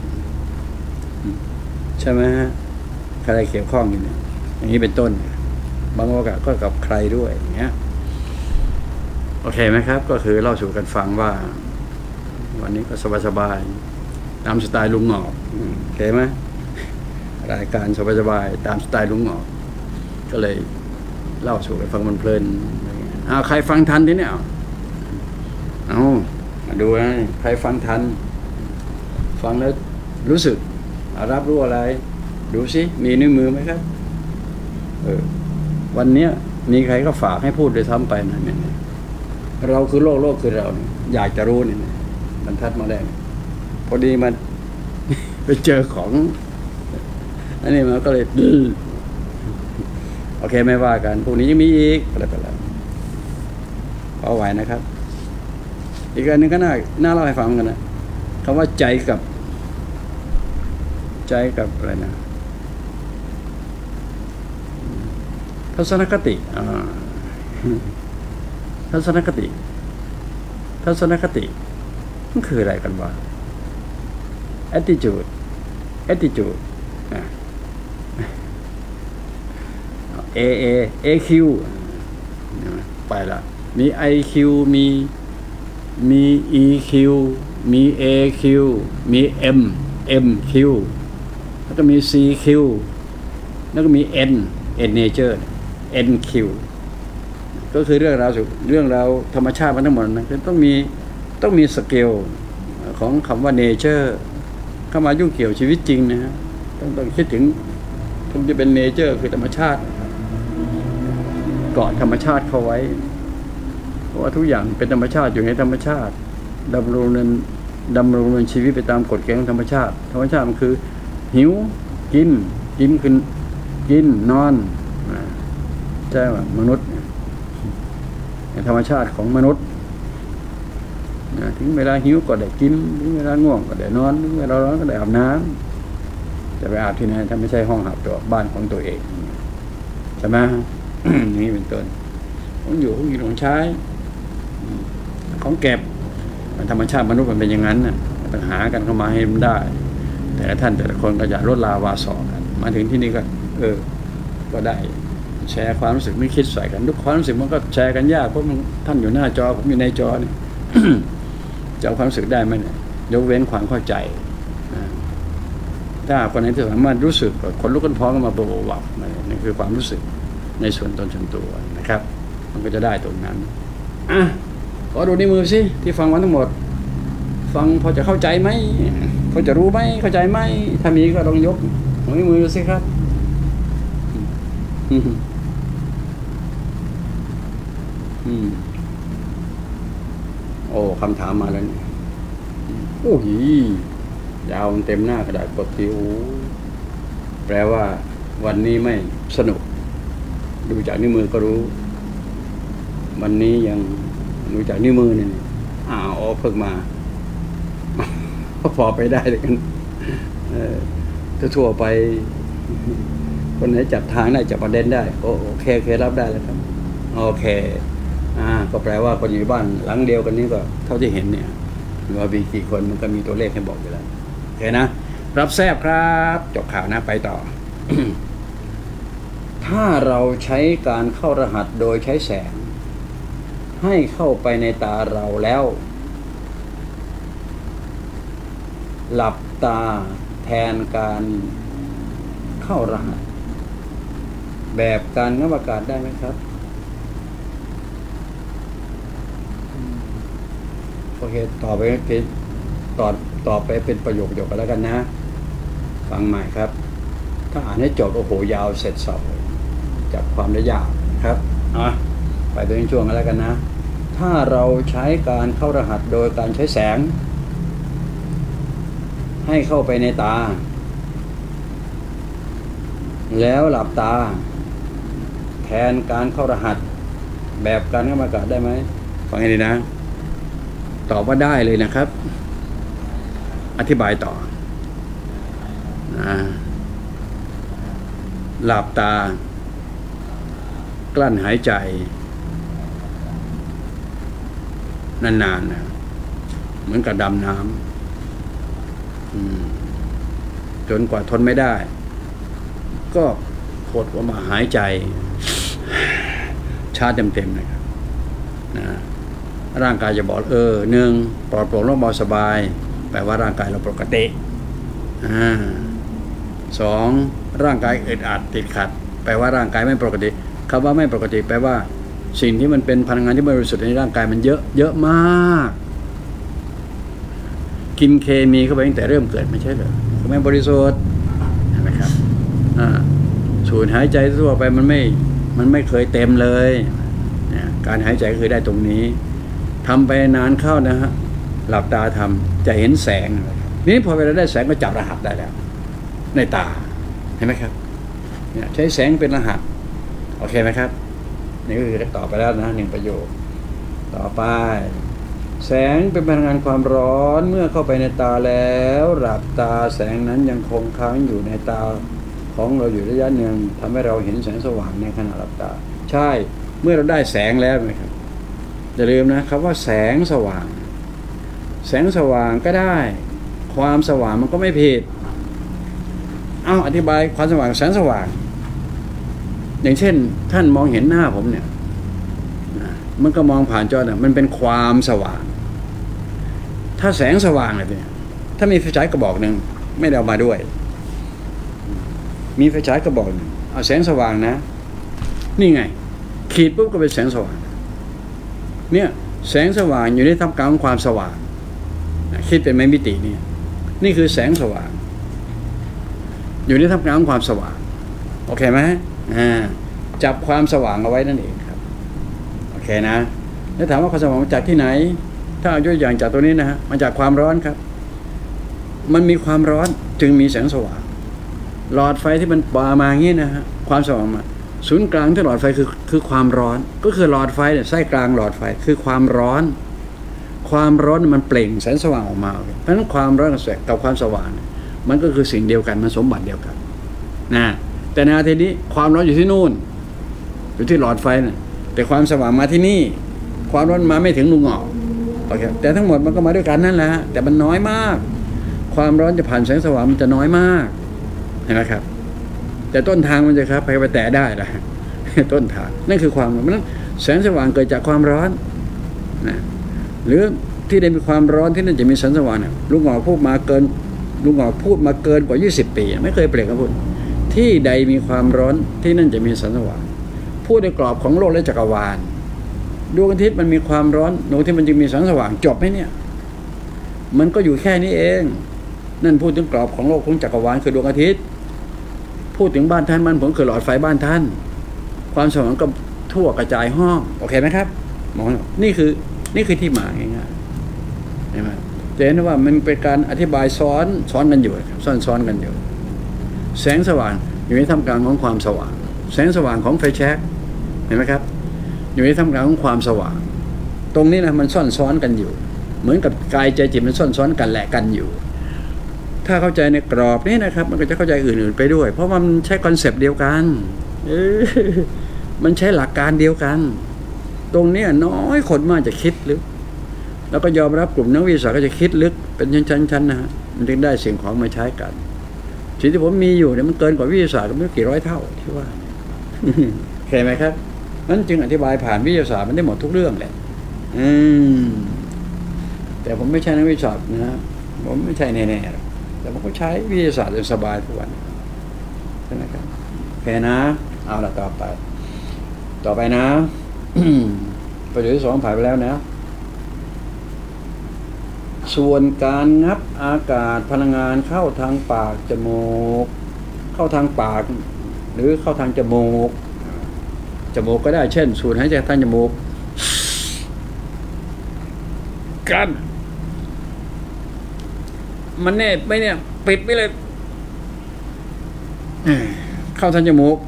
ใช่ไหมฮะใครเกี่ยวข้องอยู่เนี่ยอย่างนี้เป็นต้นบางโอกาสก็กับใครด้วยอย่างเงี้ยโอเคไหมครับก็คือเล่าสู่กันฟังว่าวันนี้ก็สบายๆตามสไตล์ลุงหงอกโอเคไหมรายการสบายๆตามสไตล์ลุงหงอกก็เลยเล่าสู่กันฟังมันเพลินใครฟังทันทีเนี่ยเอามาดูนะใครฟังทันฟังแล้วรู้สึกรับรู้อะไรดูสิมีนิ้วมือไหมครับวันเนี้ยมีใครก็ฝากให้พูดโดยซ้ำไปนะเนี่ยเราคือโลกคือเราเนี่ยอยากจะรู้เนี่ยบรรทัดมาได้พอดีมันไปเจอของอันนี้มันก็เลยโอเคไม่ว่ากันพวกนี้ยังมีอีกอะไรไปแล้วเอาไหวนะครับอีกอันนึงก็น่าเล่าให้ฟังกันนะคำว่าใจกับอะไรนะทัศนคติทัศนคติมันคืออะไรกันวะ attitude AQ ไปละมี IQ มี EQ มี AQ มี MQ แล้วก็มี CQ แล้วก็มี N nature NQ ก็คือเรื่องราวธรรมชาติมันทั้งหมดนะคือต้องมีสเกลของคำว่า nature เข้ามายุ่งเกี่ยวชีวิตจริงนะฮะต้องคิดถึงถึงจะเป็น nature คือธรรมชาติเกาะธรรมชาติเข้าไว้เพราะว่าทุกอย่างเป็นธรรมชาติอยู่ในธรรมชาติดำรงเนินชีวิตไปตามกฎเกณฑ์ของธรรมชาติมันคือหิวกินคือกินนอนใช่ไหมมนุษย์ธรรมชาติของมนุษย์ถึงเวลาหิวก็ได้กินถึงเวลาง่วงก็ได้นอนถึงเวลาร้อนก็ได้อาบน้ำจะไปอาบที่ไหนถ้าไม่ใช่ห้องอาบตัวบ้านของตัวเองใช่ไหม นี่เป็นต้นของอยู่ของกินของใช้ของเก็บธรรมชาติมนุษย์มันเป็นอย่างนั้นน่ะต้องหากันเข้ามาให้มันได้แต่ท่านแต่ละคนก็จะลดลาวาสอกันมาถึงที่นี่ก็ก็ได้แชร์ความรู้สึกไม่คิดใส่กันทุกความรู้สึกมันก็แชร์กันยากเพราะท่านอยู่หน้าจอผมอยู่ในจอนี่ จะเอาความรู้สึกได้ไหมเนี่ยยกเว้นความเข้าใจถ้าคนไหนที่สามารถรู้สึกคนลุกคนพร้อมกันมาบอกว่านี่คือความรู้สึกในส่วนตนส่วนตัวนะครับมันก็จะได้ตรงนั้นขอดูนิ้วมือสิที่ฟังมาทั้งหมดฟังพอจะเข้าใจไหมพอจะรู้ไหมเข้าใจไหมถ้ามีก็ลองยกนิ้วมือสิครับโอ้คำถามมาแล้วเนี่ยโอ้ยยาวเต็มหน้ากระดาษกดทิวแปลว่าวันนี้ไม่สนุกดูจากนิ้วมือก็รู้วันนี้ยังดูจากนิ้วมือเนี่ยเพิ่งมาพอไปได้เลยกันทั่วไปคนไหนจับทางได้จับประเด็นได้โอเครับได้แล้วครับโอเคก็แปลว่าคนอยู่บ้านหลังเดียวกันนี้ก็เท่าที่เห็นเนี่ยว่ามีกี่คนมันก็มีตัวเลขให้บอกอยู่แล้วโอเคนะรับแซบครับจบข่าวนะไปต่อ ถ้าเราใช้การเข้ารหัสโดยใช้แสงให้เข้าไปในตาเราแล้วหลับตาแทนการเข้ารหัสแบบการงับอากาศได้ไหมครับโอเคต่อไปเป็นประโยคกันแล้วกันนะฟังใหม่ครับถ้าอ่านให้จบโอ้โหยาวเสร็จสับจับความได้ยากครับไปเป็นช่วงอะไรกันนะถ้าเราใช้การเข้ารหัสโดยการใช้แสงให้เข้าไปในตาแล้วหลับตาแทนการเข้ารหัสแบบการเข้ามากะได้ไหมฟังให้ดีนะตอบว่าได้เลยนะครับอธิบายต่อหลับตากลั้นหายใจนานๆนะเหมือนกับดำน้ำจนกว่าทนไม่ได้ก็กดออกมาหายใจชาร์จเต็มๆนะครับนะร่างกายจะบอกหนึ่งปลอดโปร่งโล่งเบาสบายแปลว่าร่างกายเราปกติสองร่างกายอึดอัดติดขัดแปลว่าร่างกายไม่ปกติคำว่าไม่ปกติแปลว่าสิ่งที่มันเป็นพลังงานที่บริสุทธิ์ในร่างกายมันเยอะมากกินเคมีเข้าไปตั้งแต่เริ่มเกิดไม่ใช่เหรอไม่บริสุทธิ์นะครับสูดหายใจทั่วไปมันไม่เคยเต็มเลยการหายใจคือได้ตรงนี้ทำไปนานเข้านะฮะหลับตาทำจะเห็นแสงนี้พอเวลาได้แสงก็จับรหัสได้แล้วในตาเห็นไหมครับเนี่ยใช้แสงเป็นรหัสโอเคไหมครับนี่ก็คือตอบไปแล้วนะ1ประโยคต่อไปแสงเป็นพลังงานความร้อนเมื่อเข้าไปในตาแล้วหลับตาแสงนั้นยังคงค้างอยู่ในตาของเราอยู่ระยะหนึ่งทำให้เราเห็นแสงสว่างในขณะหลับตาใช่เมื่อเราได้แสงแล้วไหมครับอย่าลืมนะครับว่าแสงสว่างก็ได้ความสว่างมันก็ไม่ผิดอธิบายความสว่างแสงสว่างอย่างเช่นท่านมองเห็นหน้าผมเนี่ยมันก็มองผ่านจอเนี่ยมันเป็นความสว่างถ้าแสงสว่างเนี่ยถ้ามีไฟฉายกระบอกหนึ่งไม่ได้เอามาด้วยมีไฟฉายกระบอกหนึ่งเอาแสงสว่างนะนี่ไงขีดปุ๊บก็เป็นแสงสว่างเนี่ยแสงสว่างอยู่ในท่ามกลางความสว่างคิดเป็นมิตินี่คือแสงสว่างอยู่ในท่ามกลางความสว่างโอเคไหมจับความสว่างเอาไว้นั่นเองครับโอเคนะแล้วถามว่าความสว่างมาจากที่ไหนถ้าเอายกอย่างจากตัวนี้นะฮะมาจากความร้อนครับมันมีความร้อนจึงมีแสงสว่างหลอดไฟที่มันปามาอย่างนี้นะฮะความสว่างมาศูนย์กลางที่หลอดไฟคือความร้อนก็คือหลอดไฟเนี่ยไส้กลางหลอดไฟคือความร้อนมันเปล่งแสงสว่างออกมาเพราะฉะนั้นความร้อนกับความสว่างมันก็คือสิ่งเดียวกันมันสมบัติเดียวกันนะแต่ในทีนี้ความร้อนอยู่ที่นู่นอยู่ที่หลอดไฟนะแต่ความสว่างมาที่นี่ความร้อนมาไม่ถึงลุงออกโอเคแต่ทั้งหมดมันก็มาด้วยกันนั่นแหละแต่มันน้อยมากความร้อนจะผ่านแสงสว่างมันจะน้อยมากเห็นไหมครับแต่ต้นทางมันจะครับไปแตะได้นะต้นทางนั่นคือความร้อนแสงสว่างเกิดจากความร้อนนะหรือที่ได้มีความร้อนที่นั่นจะมีแสงสว่างเนี่ยลุงออกพูดมาเกินกว่า20 ปีไม่เคยเปลี่ยนคำพูดที่ใดมีความร้อนที่นั่นจะมีแสงสว่างพูดในกรอบของโลกและจักรวาลดวงอาทิตย์มันมีความร้อนดวงอาทิตย์มันจึงมีแสงสว่างจบไหมเนี่ยมันก็อยู่แค่นี้เองนั่นพูดถึงกรอบของโลกของจักรวาลคือดวงอาทิตย์พูดถึงบ้านท่านมันผมคือหลอดไฟบ้านท่านความสว่างก็ทั่วกระจายห้องโอเคไหมครับมองนี่คือที่มาง่ายๆเห็นไหมจะเห็นว่ามันเป็นการอธิบายซ้อนกันอยู่ซ้อนกันอยู่แสงสว่างอยู่ในท่ามกลางของความสว่างแสงสว่างของไฟแช็กเห็นไหมครับอยู่ในท่ามกลางของความสว่างตรงนี้นะมันซ้อนกันอยู่เหมือนกับกายใจจิตมันซ้อนกันแหละกันอยู่ถ้าเข้าใจในกรอบนี้นะครับมันก็จะเข้าใจอื่นๆไปด้วยเพราะมันใช้คอนเซปต์เดียวกันมันใช้หลักการเดียวกันตรงนี้น้อยคนมากจะคิดลึกแล้วก็ยอมรับกลุ่มนักวิทยาศาสตร์ก็จะคิดลึกเป็นชั้นๆนะฮะมันจึงได้สิ่งของมาใช้กันสิ่งที่ผมมีอยู่เนี่ยมันเกินกว่าวิทยาศาสตร์ก็ไม่กี่ร้อยเท่าที่ว่าเข้าใจไหมครับนั้นจึงอธิบายผ่านวิทยาศาสตร์มันได้หมดทุกเรื่องแหละแต่ผมไม่ใช่นักวิทยาศาสตร์นะผมไม่ใช่แน่ๆแต่ผมก็ใช้วิทยาศาสตร์จนสบายทุกวันใช่ไหมครับโอเคนะเอาละต่อไปนะประโยคที่2ผ่านไปแล้วนะส่วนการงับอากาศพลังงานเข้าทางปากจมูกเข้าทางปากหรือเข้าทางจมูกจมูกก็ได้เช่นสูดหายใจทางจมูกกันมันแน่ไม่เนี่ยปิดไม่เลยเข้าทางจมูก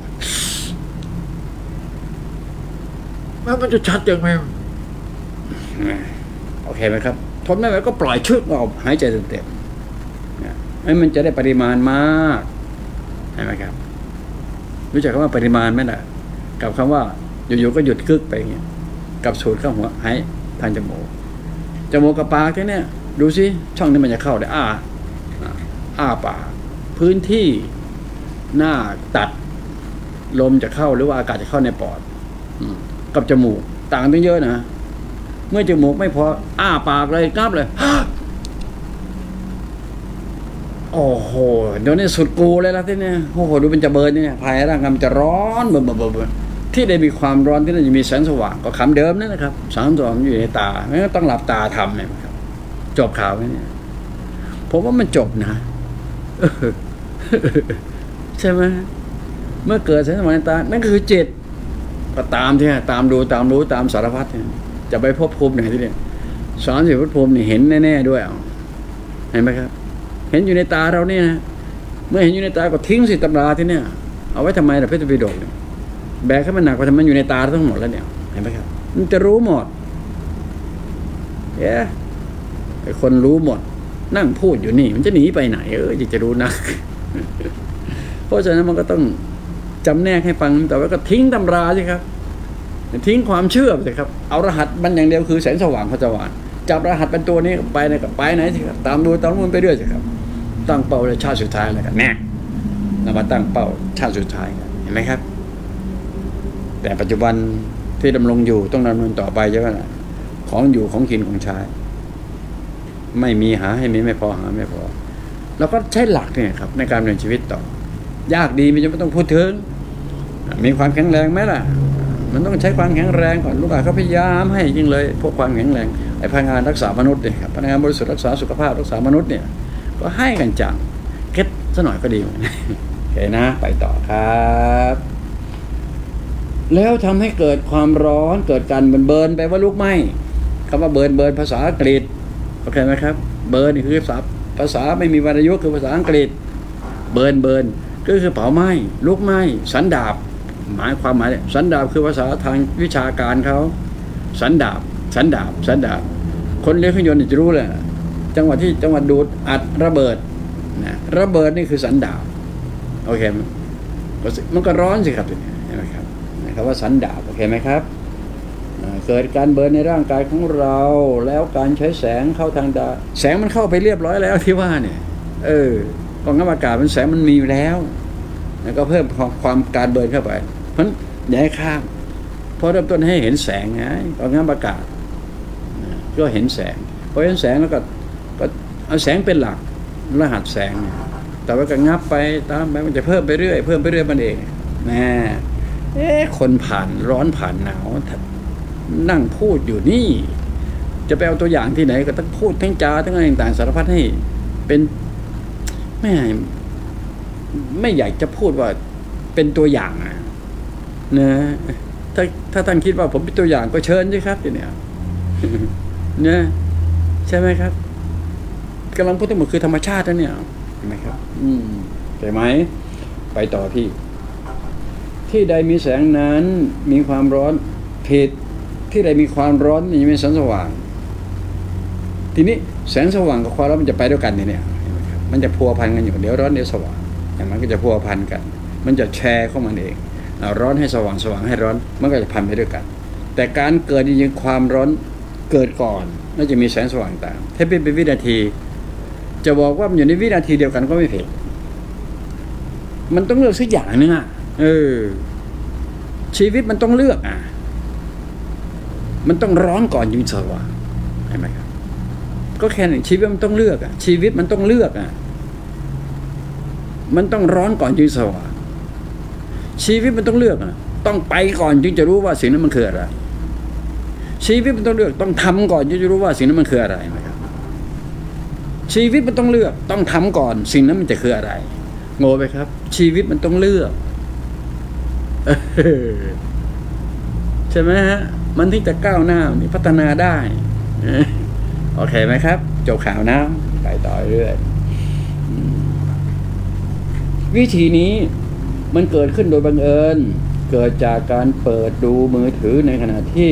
มันจะชัดยังไงโอเคไหมครับทนไม่ไหวก็ปล่อยชึกออกหายใจเต็มๆให้มันจะได้ปริมาณมากเห็นไหมครับรู้จักคำว่าปริมาณไหมล่ะกับคำว่าอยู่ๆก็หยุดกึกไปอย่างเงี้ยกับสูดเข้าหัวหายทางจมูกกับปากแค่นี้ดูสิช่องนี้มันจะเข้าได้อ้าปากพื้นที่หน้าตัดลมจะเข้าหรือว่าอากาศจะเข้าในปอดกับจมูกต่างกันเยอะนะเมื่อจมูกไม่พออ้าปากเลยงับเลยโอ้โหเดี๋ยวนี้สุดกูเลยละที่เนี่ยโอ้โหดูเป็นจะเบิร์นเนี่ยภายร่างกายมันจะร้อนเบิ่มที่ได้มีความร้อนที่นั่นจะมีแสงสว่างก็คำเดิมนั่นแหละครับแสงสว่างอยู่ในตาไม่ต้องหลับตาทำเนี่ยครับจบข่าวไหมเนี่ยผมว่ามันจบนะใช่ไหมเมื่อเกิดแสงสว่างในตานั่นคือจิตก็ตามที่ตามดูตามรู้ตามสารพัดเนี่ยจะไปพบภูมิไหนที่เนี่ย30 ภพภูมินี่เห็นแน่ๆด้วยเห็นไหมครับเห็นอยู่ในตาเราเนี่ยนะเมื่อเห็นอยู่ในตาก็ทิ้งสิตำราที่เนี่ยเอาไว้ทำไมล่ะพระตุปิฎกแบกให้มันหนักกว่าทำไมอยู่ในตาทั้งหมดแล้วเนี่ยเห็นไหมครับมันจะรู้หมดไอ้คนรู้หมดนั่งพูดอยู่นี่มันจะหนีไปไหนจะรู้นัก เพราะฉะนั้นมันก็ต้องจำแนกให้ฟังแต่ว่าก็ทิ้งตำราสิครับทิ้งความเชื่อสิครับเอารหัสมันอย่างเดียวคือแสงสว่างพระจวานจับรหัสเป็นตัวนี้ไปไหนกับไปไหนสิครับตามดูตามมันไปเรื่อยสิครับตั้งเป้าในชาติสุดท้ายเลยกันแน่นำมาตั้งเป้าชาติสุดท้ายกันเห็นไหมครับแต่ปัจจุบันที่ดำรงอยู่ต้องดำเนินต่อไปใช่ไหมล่ะของอยู่ของกินของใช้ไม่มีหาให้มีไม่พอหาไม่พอแล้วก็ใช้หลักเนี่ยครับในการดำเนินชีวิตต่อยากดีไม่ต้องพูดถึงมีความแข็งแรงไหมล่ะมันต้องใช้ความแข็งแรงก่อนลูกหลานเขาพยายามให้จริงเลยพวกความแข็งแรงไอ้พนักงานรักษามนุษย์เนี่ยครับพนักงานบริสุทธิ์รักษาสุขภาพรักษามนุษย์เนี่ยก็ให้กันจังเก็ตซะหน่อยก็ดีโอเคนะไปต่อครับแล้วทำให้เกิดความร้อนเกิดการเบิร์นไปว่าลุกไหม้คำว่าเบิร์นภาษาอังกฤษโอเคไหมครับเบิร์นนี่คือภาษาไม่มีวรรณยุกต์คือภาษาอังกฤษเบิร์นก็คือเผาไหม้ลุกไหม้สันดาบหมายสันดาบคือภาษาทางวิชาการเขาสันดาบคนเลี้ยงเครื่องยนต์จะรู้เลยจังหวัดดูดอัดระเบิดนะระเบิดนี่คือสันดาบโอเคมันก็ร้อนสิครับเห็นไหมครับนะครับว่าสันดาบโอเคไหมครับเกิดการเบิร์นในร่างกายของเราแล้วการใช้แสงเข้าทางตาแสงมันเข้าไปเรียบร้อยแล้วที่ว่าเนี่ยกองน้ำอากาศมันแสงมันมีอยู่แล้วแล้วก็เพิ่มความการเบิร์นเข้าไปเพราะอย่าให้ข้ามพอเริ่มต้นให้เห็นแสงไงกองน้ำอากาศก็เห็นแสงพอเห็นแสงแล้วก็เอาแสงเป็นหลักรหัสแสงแต่ว่าก็งับไปตามไปมันจะเพิ่มไปเรื่อยมันเองนะคนผ่านร้อนผ่านหนาวนั่งพูดอยู่นี่จะไปเอาตัวอย่างที่ไหนก็ต้องพูดทั้งจาทั้งอะไรต่างๆสารพัดให้เป็นไม่อยากจะพูดว่าเป็นตัวอย่างนะถ้าท่านคิดว่าผมเป็นตัวอย่างก็เชิญสิครับทีเนี้ยนะใช่ไหมครับกำลังพูดทั้งหมดคือธรรมชาตินั่นเนี่ยเห็นไหมครับใช่ไหมไปต่อที่ใดมีแสงนั้นมีความร้อนผิดที่ใดมีความร้อนนี่มีแสงสว่างทีนี้แสงสว่างกับความร้อนมันจะไปด้วยกันเนี่ยมันจะพัวพันกันอยู่เดี๋ยวร้อนเดี๋ยวสว่างอย่างนั้นก็จะพัวพันกันมันจะแชร์เข้ามันเองร้อนให้สว่างให้ร้อนมันก็จะพันไปด้วยกันแต่การเกิดจริงๆความร้อนเกิดก่อนน่าจะมีแสงสว่างต่างถ้าเป็นวินาทีจะบอกว่ามันอยู่ในวินาทีเดียวกันก็ไม่ผิดมันต้องเลือกสักอย่างนึงชีวิตมันต้องเลือกมันต้องร้อนก่อนจึงสว่างเห็นไหมครับก็แค่นั้นชีวิตมันต้องเลือกชีวิตมันต้องเลือกมันต้องร้อนก่อนจึงสว่างชีวิตมันต้องเลือกต้องไปก่อนจึงจะรู้ว่าสิ่งนั้นมันคืออะไรชีวิตมันต้องเลือกต้องทำก่อนจึงจะรู้ว่าสิ่งนั้นมันคืออะไรนะครับชีวิตมันต้องเลือกต้องทำก่อนสิ่งนั้นมันจะคืออะไรโง่ไปครับชีวิตมันต้องเลือกช่ไหมฮะมันถึงจะก้าวหน้ามีพัฒนาได้โอเคไหมครับจบข่าวนะไปต่อเรื่อยวิธีนี้มันเกิดขึ้นโดยบังเอิญเกิดจากการเปิดดูมือถือในขณะที่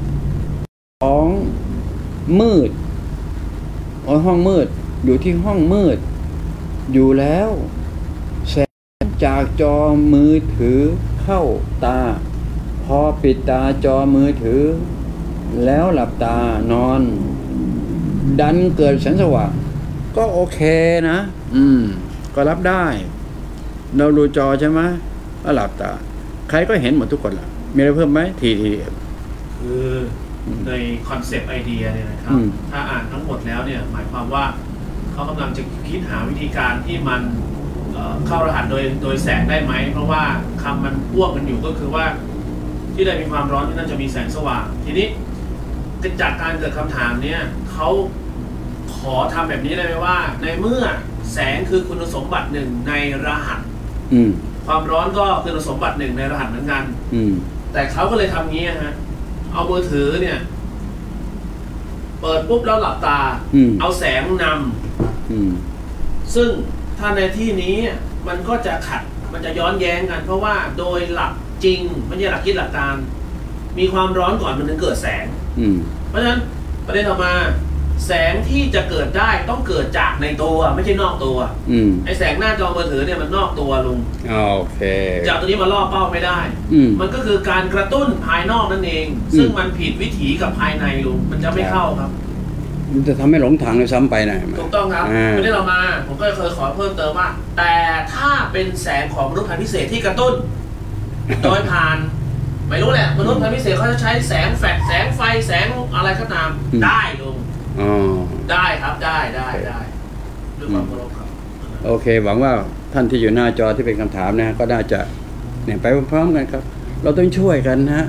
มืดห้องมืดอยู่ที่ห้องมืดอยู่แล้วแสงจากจอมือถือเข้าตาพอปิดตาจอมือถือแล้วหลับตานอนดันเกิดแสงสว่างก็โอเคนะก็รับได้เราดูจอใช่ไหมก็หลับตาใครก็เห็นหมดทุกคนล่ะมีอะไรเพิ่มไหมทีคือในคอนเซปต์ไอเดียเนี่ยนะครับถ้าอ่านทั้งหมดแล้วเนี่ยหมายความว่าเขากำลังจะคิดหาวิธีการที่มันเข้ารหัสโดยแสงได้ไหมเพราะว่าคำมันพ่วงกันอยู่ก็คือว่าที่ใดมีความร้อนที่นั่นจะมีแสงสว่างทีนี้จากการเกิดคำถามเนี่ยเขาขอทำแบบนี้ได้ไหมว่าในเมื่อแสงคือคุณสมบัติหนึ่งในรหัสความร้อนก็คุณสมบัติหนึ่งในรหัสเหมือนกันแต่เขาก็เลยทำงี้ฮะเอามือถือเนี่ยเปิดปุ๊บแล้วหลับตาเอาแสงนำซึ่งถ้าในที่นี้มันก็จะขัดมันจะย้อนแย้งกันเพราะว่าโดยหลักจริงไม่ใช่หลักคิดหลักการมีความร้อนก่อนมันถึงเกิดแสงเพราะฉะนั้นประเด็นต่อมาแสงที่จะเกิดได้ต้องเกิดจากในตัวไม่ใช่นอกตัวไอแสงหน้าจอมือถือเนี่ยมันนอกตัวลุงโอเคจากตัวนี้มาล่อเป้าไม่ได้มันก็คือการกระตุ้นภายนอกนั่นเองซึ่งมันผิดวิถีกับภายในลุงมันจะไม่เข้าครับมันจะทำให้หลงทางเลยซ้ำไปนะถูกต้องครับประเด็นต่อมาผมก็เคยขอเพิ่มเติมว่าแต่ถ้าเป็นแสงของมนุษย์พันธุ์พิเศษที่กระตุ้นโดยผ่านไม่รู้แหละมนุษย์พันธุ์พิเศษเขาจะใช้แสงแฟลชแสงไฟแสงอะไรก็ตามได้ลุงได้ครับได้ด้วยความเคารพครับโอเคหวังว่าท่านที่อยู่หน้าจอที่เป็นคำถามนะก็น่าจะเนี่ยไปพร้อมๆกันครับเราต้องช่วยกันนะ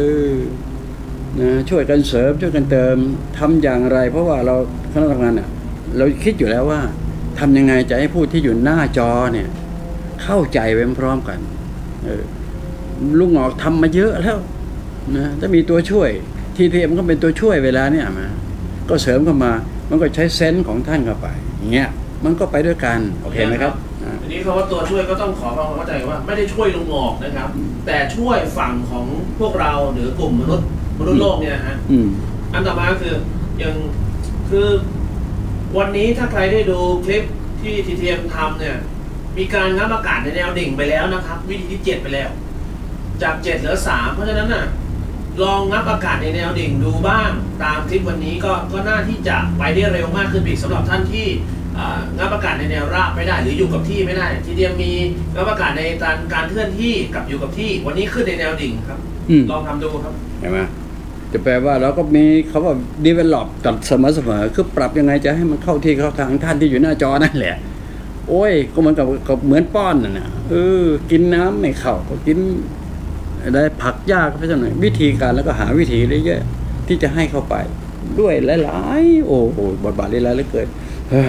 ช่วยกันเสริมช่วยกันเติมทำอย่างไรเพราะว่าเราคณะทำงานน่ะเราคิดอยู่แล้วว่าทำยังไงจะให้ผู้ที่อยู่หน้าจอเนี่ยเข้าใจไปพร้อมกันลุงหงอกทำมาเยอะแล้วนะถ้ามีตัวช่วยTTMก็เป็นตัวช่วยเวลาเนี่ยมาก็เสริมเข้ามามันก็ใช้เซนส์ของท่านเข้าไปอย่างเงี้ยมันก็ไปด้วยกันโอเคไหมครับอันนี้เขาว่าตัวช่วยก็ต้องขอความเข้าใจว่าไม่ได้ช่วยลุงหงอกนะครับแต่ช่วยฝั่งของพวกเราหรือกลุ่มมนุษย์โลกเนี่ยฮะอันต่อมาคืออย่างคือวันนี้ถ้าใครได้ดูคลิปที่TTMทำเนี่ยมีการงับอากาศในแนวดิ่งไปแล้วนะครับวิธีที่7ไปแล้วจาก7เหลือ3เพราะฉะนั้นน่ะลองงับอากาศในแนวดิ่งดูบ้างตามคลิปวันนี้ก็น่าที่จะไปได้เร็วมากขึ้นอีกสำหรับท่านที่งับอากาศในแนวราบไม่ได้หรืออยู่กับที่ไม่ได้TTMมีงับอากาศในการเคลื่อนที่กับอยู่กับที่วันนี้ขึ้นในแนวดิ่งครับลองทำดูครับเห็นไหมจะแปลว่าเราก็มีเขาว่า develop กับเสมอคือปรับยังไงจะให้มันเข้าที่เข้าทางท่านที่อยู่หน้าจอนั่นแหละโอ้ยก็เหมือนกับเหมือนป้อนน่ะกินน้ำไม่เข้าก็กินได้ผักยากไปสักหน่อยวิธีการแล้วก็หาวิธีเยอะที่จะให้เข้าไปด้วยหลายๆโอ้โหบทบาทหลายๆเหลือเกิน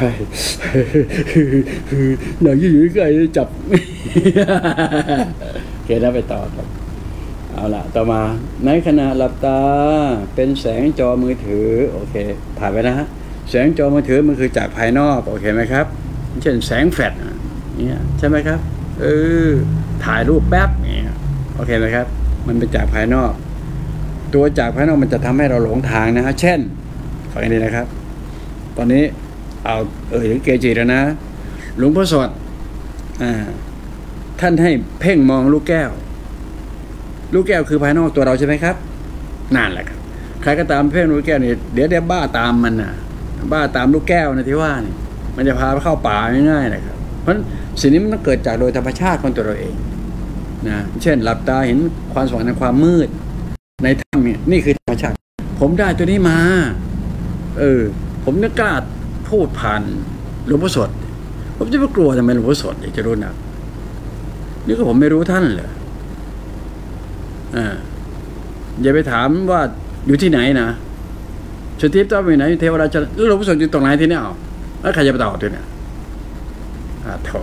หนังอยู่ใกล้จับโอเคนะไปต่อครับเอาล่ะต่อมาในขณะหลับตาเป็นแสงจอมือถือโอเคผ่านไปนะฮะแสงจอมือถือมันคือจากภายนอกโอเคไหมครับเช่นแสงแฟลชเนี่ยใช่ไหมครับถ่ายรูปแป๊บเนี่ยโอเคไหมครับมันเป็นจากภายนอกตัวจากภายนอกมันจะทำให้เราหลงทางนะฮะเช่นฟังดีนะครับตอนนี้เอาถึงเกจิแล้วนะหลวงพ่อสดท่านให้เพ่งมองลูกแก้วคือภายนอกตัวเราใช่ไหมครับนั่นแหละครับใครก็ตามเพ่งลูกแก้วนี่เดี๋ยวบ้าตามมันนะบ้าตามลูกแก้วนะที่ว่านี่มันจะพาไปเข้าป่าง่ายๆนะครับเพราะสิ่งนี้มันต้องเกิดจากโดยธรรมชาติของตัวเราเองนะเช่นหลับตาเห็นความสว่างในความมืดในถ้ำนี่คือธรรมชาติผมได้ตัวนี้มาผมนึกกล้าพูดผ่านหลวงพ่อสดผมจะไม่กลัวทำไมหลวงพ่อสดอยากจะรู้นะนี่ก็ผมไม่รู้ท่านเลยอย่าไปถามว่าอยู่ที่ไหนนะสตีฟต้องไปไหนเทวราชแล้วหลวงพ่อสดอยู่ตรงไหนที่นี่แล้วใครจะไปตอบด้วยเนี่ยโถ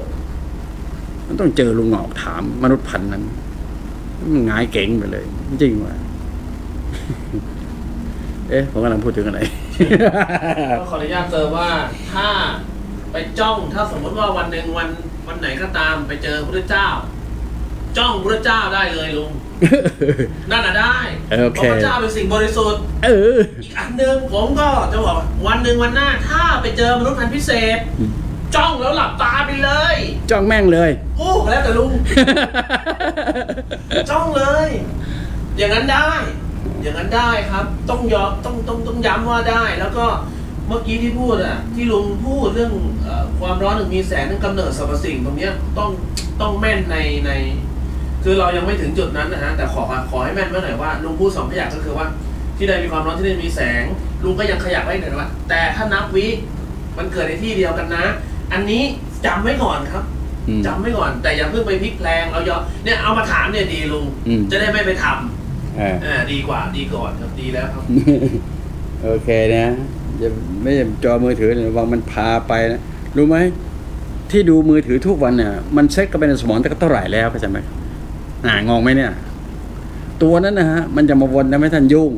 มันต้องเจอลุงหงอกถามมนุษย์พันธุ์นั้นมันหงายเก่งไปเลยจริงว่ะผมกำลังพูดถึงอะไรก็ขออนุญาตเติมว่าถ้าไปจ้องถ้าสมมติว่าวันหนึ่งวันไหนก็ตามไปเจอพระเจ้า จ้องพระเจ้าได้เลยลุง นั่นน่ะได้เพราะพระเจ้าเป็นสิ่งบริสุทธิ์อีกอันหนึ่งผมก็จะบอกวันหนึ่งวันหน้าถ้าไปเจอมนุษย์พันธุ์พิเศษจ้องแล้วหลับตาไปเลยจ้องแม่งเลยโอ้แล้วแต่ลุง จ้องเลยอย่างนั้นได้ครับต้องยอมต้องย้ำว่าได้แล้วก็เมื่อกี้ที่พูดที่ลุงพูดเรื่องความร้อนถึงมีแสงเรื่องกำเนิดสรรพสิ่งตรงนี้ต้องแม่นในคือเรายังไม่ถึงจุดนั้นนะฮะแต่ขอให้แม่นไว้หน่อยว่าลุงพูด2 พยางค์ก็คือว่าที่ใดมีความร้อนที่ใดมีแสงลุงก็ยังขยับไว้หน่อยว่าแต่ถ้านับวิมันเกิดในที่เดียวกันนะอันนี้จำไว้ก่อนครับจำไว้ก่อนแต่อย่าเพิ่งไปพลิกแพลงเราเนี่ยเอามาถามเนี่ยดีลุงจะได้ไม่ไปทำดีก่อนครับดีแล้วครับโอเคนะจะไม่จอมือถือระวังมันพาไปนะรู้ไหมที่ดูมือถือทุกวันเนี่ยมันเซ็ตก็เป็นสมองแต่ก็เท่าไหร่แล้วเข้าใจไหมงงไหมเนี่ยตัวนั้นนะฮะมันจะมาวนทำให้ท่านยุ่ง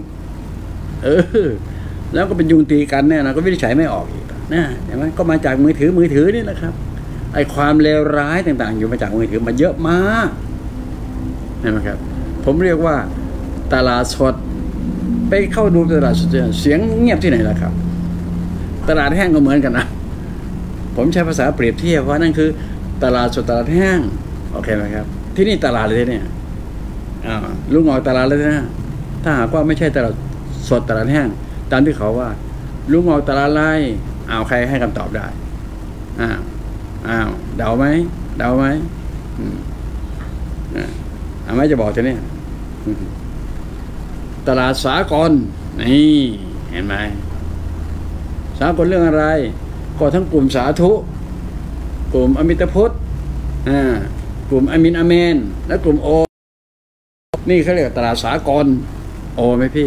แล้วก็เป็นยุงตีกันเนี่ยนะก็วินิจฉัยไม่ออกอีกนะเห็นไหมก็มาจากมือถือนี่แหละครับไอ้ความเลวร้ายต่างๆอยู่มาจากมือถือมันเยอะมากเห็นไหมครับผมเรียกว่าตลาดสดไปเข้าดูตลาดสดเสียงเงียบที่ไหนล่ะครับตลาดแห้งก็เหมือนกันนะผมใช้ภาษาเปรียบเทียบว่านั่นคือตลาดสดตลาดแห้งโอเคไหมครับที่นี่ตลาดเลยเนี่ยลุงออกตลาดเลยนะถ้าหากว่าไม่ใช่ตลาดสดตลาดแห้งตามที่เขาว่าลุงออกตลาดไรใครให้คำตอบได้เดาไหมไม่จะบอกทีนี้ตลาดสากลนี่เห็นไหมสากลเรื่องอะไรก็ทั้งกลุ่มสาธุกลุ่มอมิตพุทธกลุ่มอามินอาเมนและกลุ่มโอนี่เขาเรียกตลาดสากลโอไหมพี่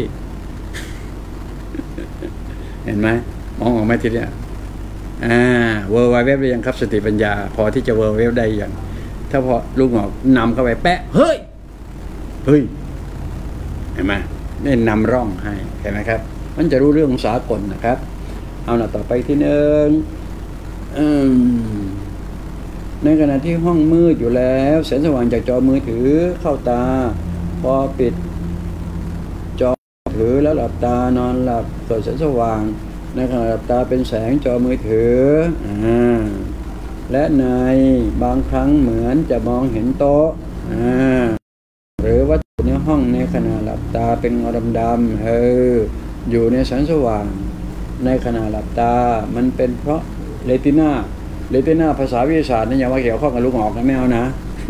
เห็นไหมมองออกไหมทีเนี้ยเวอร์ไวเว็บได้ยังครับสติปัญญาพอที่จะเวอร์เว็บได้ยังถ้าพอลูกหงอกนำเข้าไปแปะเฮ้ยเห็นไหมนี่นำร่องให้เห็นไหมครับมันจะรู้เรื่องสากลนะครับเอาต่อไปที่หนึ่งในขณะที่ห้องมืดอยู่แล้วแสงสว่างจากจอมือถือเข้าตาพอปิดจอถือแล้วหลับตานอนหลับเกิดแสงสว่างในขณะหลับตาเป็นแสงจอมือถือและในบางครั้งเหมือนจะมองเห็นโต๊ะหรือวัตถุในห้องในขณะหลับตาเป็นเงาดำๆอยู่ในแสงสว่างในขณะหลับตามันเป็นเพราะเรตินาภาษาวิทยาศาสตร์นี่อย่ามาเกี่ยวข้องกับลูกหงอกนะไม่เอานะ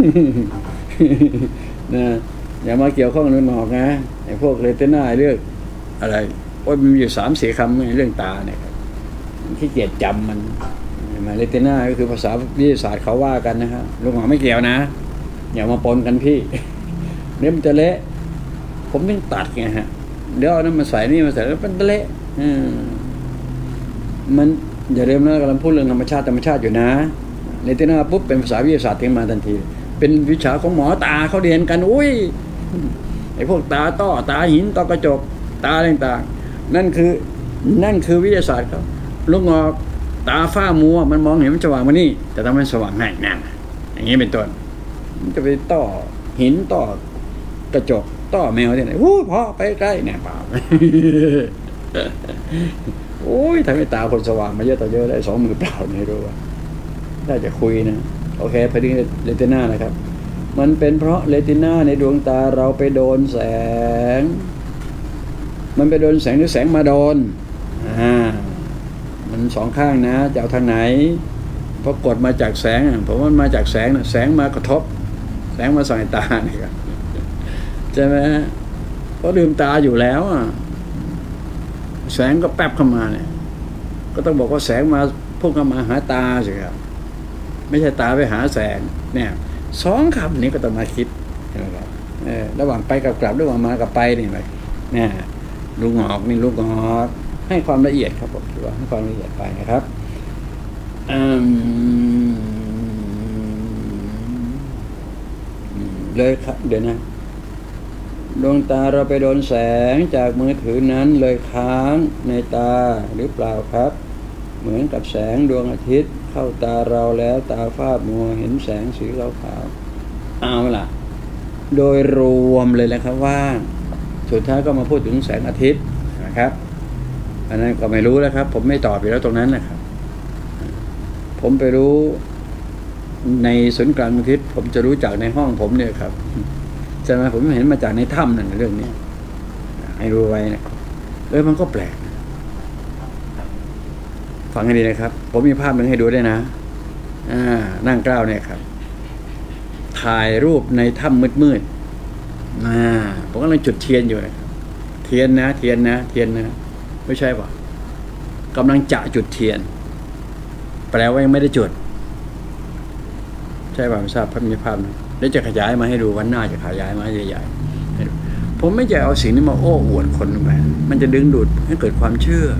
อย่ามาเกี่ยวข้องกับลูกหงอกนะไอ้พวกเรตินาเรื่องอะไรมันมีอยู่ 3-4 คำเรื่องตาเนี่ยขี้เกียจจำมันเรตินาก็คือภาษาวิทยาศาสตร์เขาว่ากันนะครับลูกหงอกไม่เกี่ยวนะอย่ามาปนกันพี่เนี่ยมันจะเละผมต้องตัดไงฮะเดี๋ยวเอานั้นมาใส่นี่มาใส่แล้วมันเละมันอย่าลืมนะกำลังพูดเรื่องธรรมชาติอยู่นะในที่นั้นปุ๊บเป็นภาษาวิทยาศาสตร์ทิ้งมาทันทีเป็นวิชาของหมอตาเขาเรียนกันอุ้ยไอ้พวกตาต้อตาหินต้อกระจกตาต่างๆนั่นคือวิทยาศาสตร์เขาลูกงอกตาฝ้ามัวมันมองเห็นมันสว่างมานี่แต่ทำให้สว่างให้นั่นอย่างนี้เป็นต้นมันจะไปต้อหินต้อกระจกต้อแมวที่ไหนพอไปใกล้เนี่ยเปล่าโอ้ยทำให้ตาคนสว่างมาเยอะต่อเยอะได้2 มือเปล่าเนี่ยรู้ว่าถ้าจะคุยนะโอเคพอดีเรตินานะครับมันเป็นเพราะเรตินาในดวงตาเราไปโดนแสงมันไปโดนแสงหรือแสงมาโดนมัน2 ข้างนะจะเอาทางไหนเพราะกดมาจากแสงผมว่ามันมาจากแสงนะแสงมากระทบแสงมาส่องตาเนี่ยครับใช่ไหมเพราะลืมตาอยู่แล้วแสงก็แป๊บเข้ามาเนี่ยก็ต้องบอกว่าแสงมาพุ่งเข้ามาหาตาสิครับไม่ใช่ตาไปหาแสงเนี่ย2 คำนี้ก็ต้องมาคิดใช่ไหมครับระหว่างไปกับกลับระหว่างมากับไปนี่ไหมเนี่ยลูกหงอกให้ความละเอียดครับผมคิดว่าให้ความละเอียดไปนะครับเลยครับเดี๋ยวนะดวงตาเราไปโดนแสงจากมือถือนั้นเลยค้างในตาหรือเปล่าครับ เหมือนกับแสงดวงอาทิตย์เข้าตาเราแล้วตาฝ้ามัวเห็นแสงสีขาวๆเอาล่ะโดยรวมเลยนะครับว่าสุดท้ายก็มาพูดถึงแสงอาทิตย์นะครับอันนั้นก็ไม่รู้แล้วครับผมไม่ตอบอยู่แล้วตรงนั้นนะครับผมไปรู้ในศูนย์กลางดวงอาทิตย์ผมจะรู้จากในห้องผมเนี่ยครับใช่ไหมผมเห็นมาจากในถ้ำนั่นเรื่องนี้ให้รู้ไว้นะมันก็แปลกนะฟังให้ดีนะครับผมมีภาพหนึ่งให้ดูด้วยนะนั่งเกล้าเนี่ยครับถ่ายรูปในถ้ำมืดๆผมกำลังจุดเทียนอยู่นะครับเทียนนะไม่ใช่ป่ะกำลังจะจุดเทียนแปลว่ายังไม่ได้จุดใช่ป่ะไม่ทราบมีภาพนะแล้วจะขยายมาให้ดูวันหน้าจะขยายมาใหญ่ๆให้ดูผมไม่จะเอาสิ่งนี้มาโอ้อวดคนไปมันจะดึงดูดให้เกิดความเชื่อ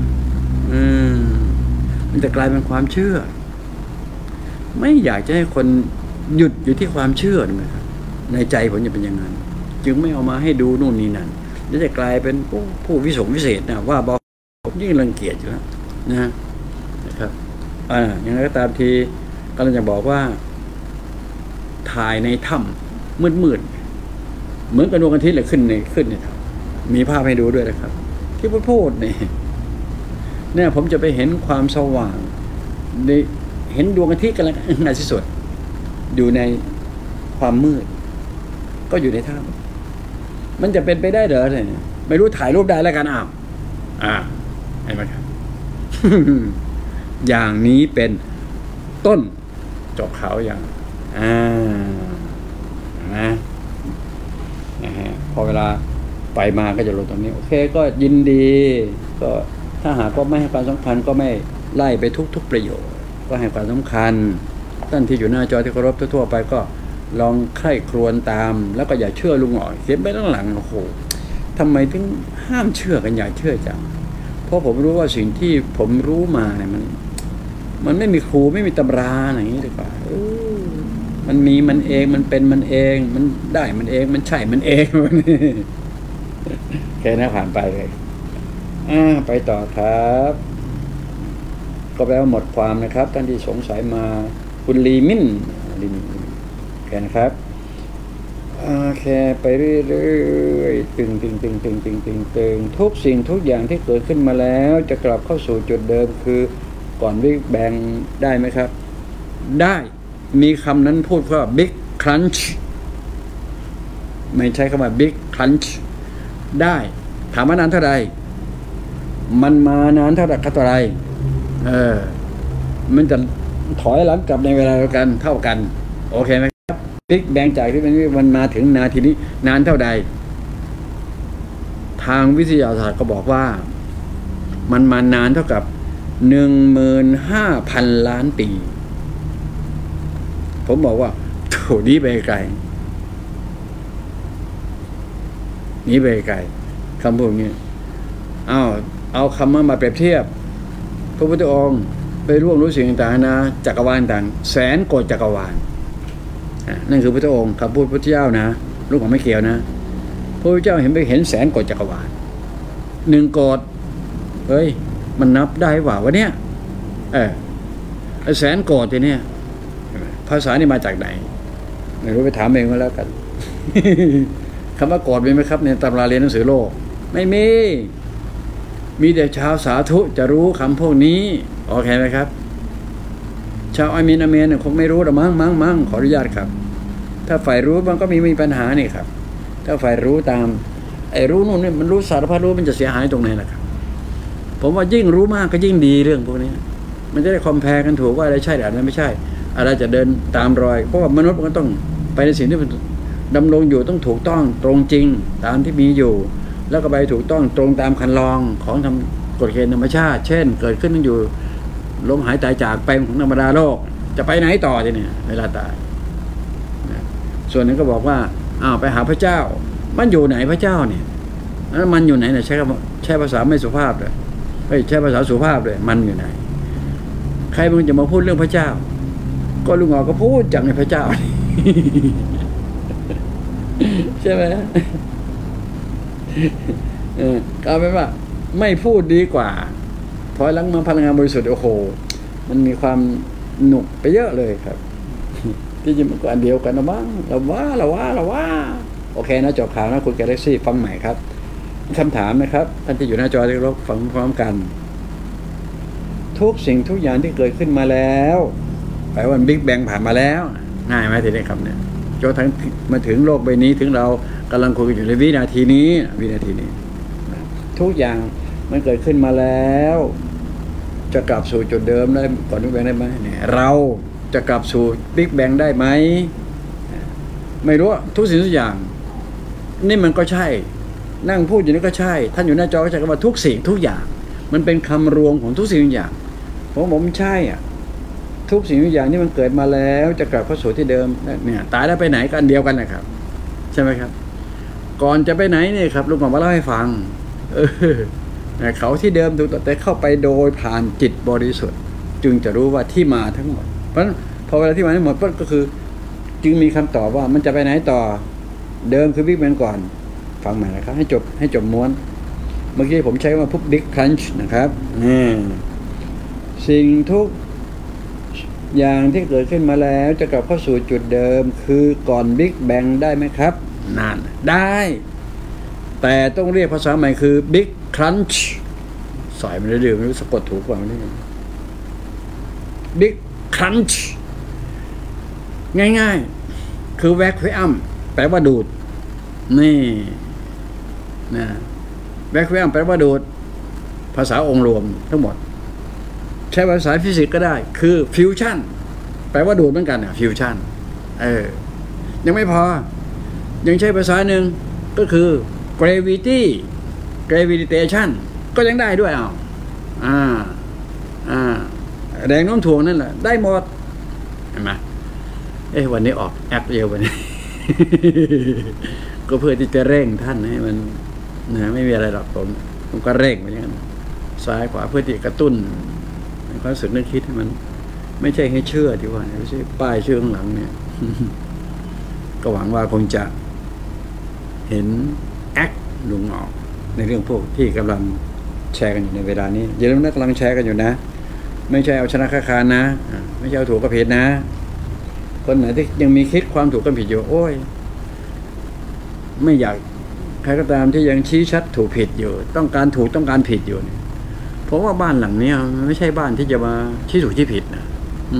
มันจะกลายเป็นความเชื่อไม่อยากจะให้คนหยุดอยู่ที่ความเชื่อนะครับในใจผมจะเป็นอย่างนั้นจึงไม่เอามาให้ดูนู่นนี่นั่นแล้วจะกลายเป็นผู้วิเศษนะว่าบอกผมยิ่งรังเกียจอยู่แล้วนะครับอย่างไรก็ตามทีกำลังจะบอกว่าถ่ายในถ้ำมืดเหมือนกับดวงอาทิตย์เลยขึ้นในถ้ำมีภาพให้ดูด้วยนะครับที่พูดเนี่ยผมจะไปเห็นความสว่างเห็นดวงอาทิตย์กันแล้วในที่สุดอยู่ในความมืดก็อยู่ในถ้ำมันจะเป็นไปได้เหรอเนี่ยไม่รู้ถ่ายรูปได้แล้วกันเห็นไหมครับ อย่างนี้เป็นต้นจบเขาอย่างนะฮะพอเวลาไปมาก็จะลงตรงนี้โอเคก็ยินดีก็ถ้าหากก็ไม่ให้ความสำคัญก็ไม่ไล่ไปทุกประโยชน์ก็ให้ความสำคัญท่านที่อยู่หน้าจอที่เคารพทั่วไปก็ลองไข้ครวญตามแล้วก็อย่าเชื่อลุงอ๋อยเขียนไปด้านหลังโอ้โหทำไมถึงห้ามเชื่อกันอย่าเชื่อจังเพราะผมรู้ว่าสิ่งที่ผมรู้มาเนี่ยมันไม่มีครูไม่มีตำราอย่างนี้ดีกว่ามันมีมันเองมันเป็นมันเองมันได้มันเองมันใช่มันเองแค่นั้นผ่านไปเลยไปต่อครับก็แปลว่าหมดความนะครับท่านที่สงสัยมาคุณลีมินแค่นะครับแค่ไปเรื่อยๆตึงทุกสิ่งทุกอย่างที่เกิดขึ้นมาแล้วจะกลับเข้าสู่จุดเดิมคือก่อนบิ๊กแบงได้ไหมครับได้มีคำนั้นพูดว่า Big Crunch ไม่ใช่คำว่า Big Crunch ได้ถามว่านานเท่าไหร่มันมานานเท่าไหร่มันจะถอยหลังกลับในเวลาเท่ากันโอเคไหมครับ Big Bang จากที่มันมาถึงนาทีนี้นานเท่าใดทางวิทยาศาสตร์ก็บอกว่ามันมานานเท่ากับ 15,000 ล้านปีผมบอกว่าโถนี้ไปไกลนี้ไปไกลคำพูดนี้เอาคำมาเปรียบเทียบพระพุทธองค์ไปร่วงรู้สิ่งต่างๆนะจักรวาลต่างแสนโกฏจักรวาลนั่นคือพระพุทธองค์คำพูดพระพุทธเจ้านะลูกของไม่เกี่ยวนะพระพุทธเจ้าเห็นแสนโกฏจักรวาล1 โกฏเฮ้ยมันนับได้เปล่าวะเนี่ยแสนโกฏทีเนี่ยภาษานี่มาจากไหนไม่รู้ไปถามเองก็แล้วกัน คำว่าโกรธมีไหมครับในตำราเรียนหนังสือโลกไม่มีแต่ชาวสาธุจะรู้คำพวกนี้โอเคไหมครับชาวอาเมนเนี่ยคงไม่รู้หรอกมั้งขออนุญาตครับถ้าฝ่ายรู้มันก็มีปัญหานี่ครับถ้าฝ่ายรู้ตามรู้นู่นนี่มันรู้สารพัดรู้มันจะเสียหายตรงไหนล่ะครับผมว่ายิ่งรู้มากก็ยิ่งดีเรื่องพวกนี้มันจะได้คอมแพร์กันถูกว่าอะไรใช่หรืออะไรไม่ใช่อะไรจะเดินตามรอยเพราะว่ามนุษย์มันก็ต้องไปในสิ่งที่มันดำรงอยู่ต้องถูกต้องตรงจริงตามที่มีอยู่แล้วก็ไปถูกต้องตรงตามคันลองของทำกฎเกณฑ์ธรรมชาติเช่นเกิดขึ้นอยู่ลมหายใจจากไปของธรรมดาโลกจะไปไหนต่อทีเนี่ยเวลาตายส่วนนึงก็บอกว่าไปหาพระเจ้ามันอยู่ไหนพระเจ้าเนี่ยมันอยู่ไหนเนี่ยใช้ภาษาไม่สุภาพเลยใช้ภาษาสุภาพเลยมันอยู่ไหนใครมึงจะมาพูดเรื่องพระเจ้าก็ลุงอ๋อก็พูดจากในพระเจ้า ใช่ไหมก็เอาเป็นว่าไม่พูดดีกว่าพอหลังมาพลังงานบริสุทธิ์โอ้โหมันมีความหนุกไปเยอะเลยครับที่จริงมันก็อันเดียวกันนะบ้างเราว่าโอเคนะจบข่าวนะคุณแกเล็กซี่ฟังใหม่ครับคำถามนะครับท่านที่อยู่หน้าจอที่เราฟังพร้อมกันทุกสิ่งทุกอย่างที่เกิดขึ้นมาแล้วแปลว่าบิ๊กแบงผ่านมาแล้วง่ายไหมทีนี้ครับเนี่ยจนทั้งมาถึงโลกใบนี้ถึงเรากำลังคุยอยู่ในวินาทีนี้ทุกอย่างมันเกิดขึ้นมาแล้วจะกลับสู่จุดเดิมได้ก่อนบิ๊กแบงได้ไหมเนี่ยเราจะกลับสู่บิ๊กแบงได้ไหมไม่รู้ทุกสิ่งทุกอย่างนี่มันก็ใช่นั่งพูดอยู่นี่ก็ใช่ท่านอยู่หน้าจอก็ใช่คำว่าทุกสิ่งทุกอย่างมันเป็นคำรวมของทุกสิ่งทุกอย่างผมใช่อ่ะทุกสิ่งทุกอย่างที่มันเกิดมาแล้วจะกลับเข้าสู่ที่เดิมเนี่ยตายแล้วไปไหนกันเดียวกันนะครับใช่ไหมครับก่อนจะไปไหนเนี่ยครับลุงหมอมาเล่าให้ฟังเขาที่เดิมถูกแต่เข้าไปโดยผ่านจิตบริสุทธิ์จึงจะรู้ว่าที่มาทั้งหมดเพราะฉะนั้นพอเวลาที่มาทั้งหมดก็คือจึงมีคำตอบว่ามันจะไปไหนต่อเดิมคือบิ๊กแบงก่อนฟังใหม่นะครับให้จบม้วนเมื่อกี้ผมใช้ว่าพวกบิ๊กครันช์นะครับสิ่งทุกอย่างที่เกิดขึ้นมาแล้วจะกลับเข้าสู่จุดเดิมคือก่อนบิ๊กแบงได้ไหมครับนั่นได้แต่ต้องเรียกภาษาใหม่คือบิ๊กครันช์สอยมันเรื่อยๆไม่รู้สะกดถูกกว่าไม่รู้บิ๊กครันช์ง่ายๆคือแวคคูอัมแปลว่าดูดนี่นะแวคคูอัมแปลว่าดูดภาษาองค์รวมทั้งหมดใช้ภาษาฟิสิกส์ก็ได้คือฟิวชั่นแปลว่าดูดเหมือนกันอ่ะฟิวชั่นยังไม่พอยังใช้ภาษาหนึ่งก็คือ gravitation ก็ยังได้ด้วยแรงโน้มถ่วงนั่นแหละได้หมดเห็นไหมวันนี้ออกแอปเยอะวันนี้ ก็เพื่อที่จะเร่งท่านให้มันไม่มีอะไรหรอกผมก็เร่งไปอย่างนั้นซ้ายขวาเพื่อที่กระตุ้นความรู้สึกนึกคิดให้มันไม่ใช่ให้เชื่อที่ว่าไม่ใช่ป้ายชื่อข้างหลังเนี่ย ก็หวังว่าคงจะเห็นแอคลุงออกในเรื่องพวกที่กำลังแชร์กันอยู่ในเวลานี้อย่าลืมนะกำลังแชร์กันอยู่นะไม่ใช่เอาชนะค้าคานนะไม่ใช่เอาถูกกับผิดนะคนไหนที่ยังมีคิดความถูกกับผิดอยู่โอ้ยไม่อยากใครก็ตามที่ยังชี้ชัดถูกผิดอยู่ต้องการถูกต้องการผิดอยู่เนี่ยเพราะว่าบ้านหลังนี้มันไม่ใช่บ้านที่จะมาชี้ถูกชี้ผิดนะ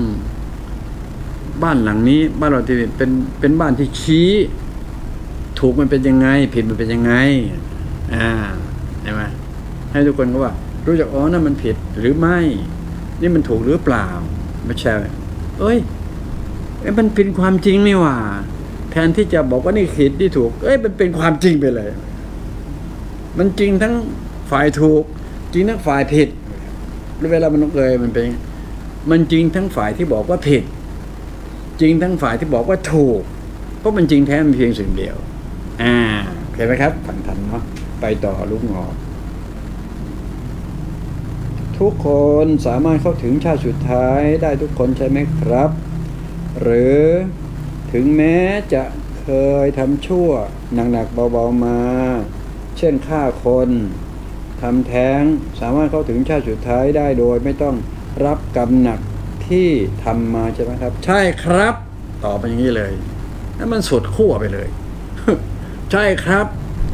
บ้านหลังนี้บ้านเราที่เป็นบ้านที่ชี้ถูกมันเป็นยังไงผิดมันเป็นยังไงใช่ไหมให้ทุกคนก็ว่ารู้จักนั่นมันผิดหรือไม่นี่มันถูกหรือเปล่าไม่ใช่มันเป็นความจริงนี่หว่าแทนที่จะบอกว่านี่ผิดนี่ถูกมันเป็นความจริงไปเลยมันจริงทั้งฝ่ายถูกจริงทั้งฝ่ายผิดเวลามันมันเป็นมันจริงทั้งฝ่ายที่บอกว่าผิดจริงทั้งฝ่ายที่บอกว่าถูกเพราะมันจริงแท้มันเพียงสิ่งเดียวเห็นไหมครับฝันทันเนาะไปต่อลูกงอทุกคนสามารถเข้าถึงชาติสุดท้ายได้ทุกคนใช่ไหมครับหรือถึงแม้จะเคยทำชั่วหนักๆเบาๆมาเช่นฆ่าคนทำแท้งสามารถเข้าถึงชาติสุดท้ายได้โดยไม่ต้องรับกรรมหนักที่ทำมาใช่ไหมครับใช่ครับตอบไปอย่างนี้เลยนั่นมันสุดขั้วไปเลย ใช่ครับ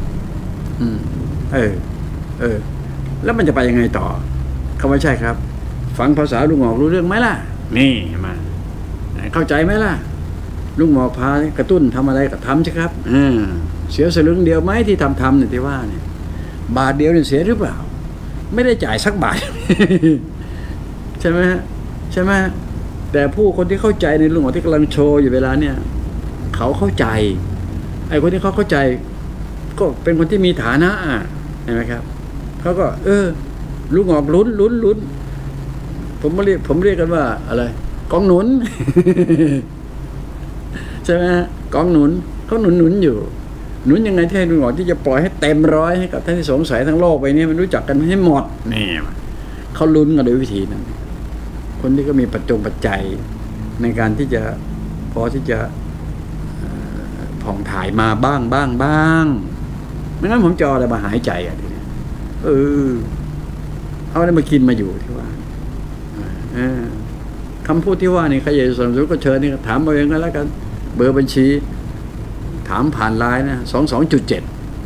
แล้วมันจะไปยังไงต่อคำว่าใช่ครับฟังภาษาลุงหมอกรู้เรื่องไหมล่ะนี่มาเข้าใจไหมล่ะลุงหมอกพากระตุ้นทำอะไรก็ทำใช่ครับเสียสลึงเดียวไหมที่ทำเนี่ยที่ว่าเนี่ยบาทเดียวเนี่ยเสียหรือเปล่าไม่ได้จ่ายสักบาท ใช่ไหมใช่ไหมแต่ผู้คนที่เข้าใจในลุงหมอกที่กำลังโชว์อยู่เวลาเนี่ยเขาเข้าใจไอ้คนที่เขาเข้าใจก็เป็นคนที่มีฐานะเห็นไหมครับเขาก็ลุงหมอกลุ้นผมเรียกกันว่าอะไรกองหนุน ใช่ไหมกองหนุนเขาหนุนอยู่หนุนยังไงที่ให้ลุงหมอกที่จะปล่อยให้เต็มร้อยให้กับท่านที่สงสัยทั้งโลกไปนี้มันรู้จักกันให้หมดนี่เขาลุ้นกันโดยวิธีนั้นคนที่ก็มีปัจจัยในการที่จะพอที่จะผ่องถ่ายมาบ้างไม่งั้นผมจะเอาอะไรมาหายใจทีนี้เอาอะไรมากินมาอยู่ที่ว่าคำพูดที่ว่านี่ใครอยากจะสนับสนุนก็เชิญนี่ถามมาเองก็แล้วกันเบอร์บัญชีถามผ่านไลน์นะ22.7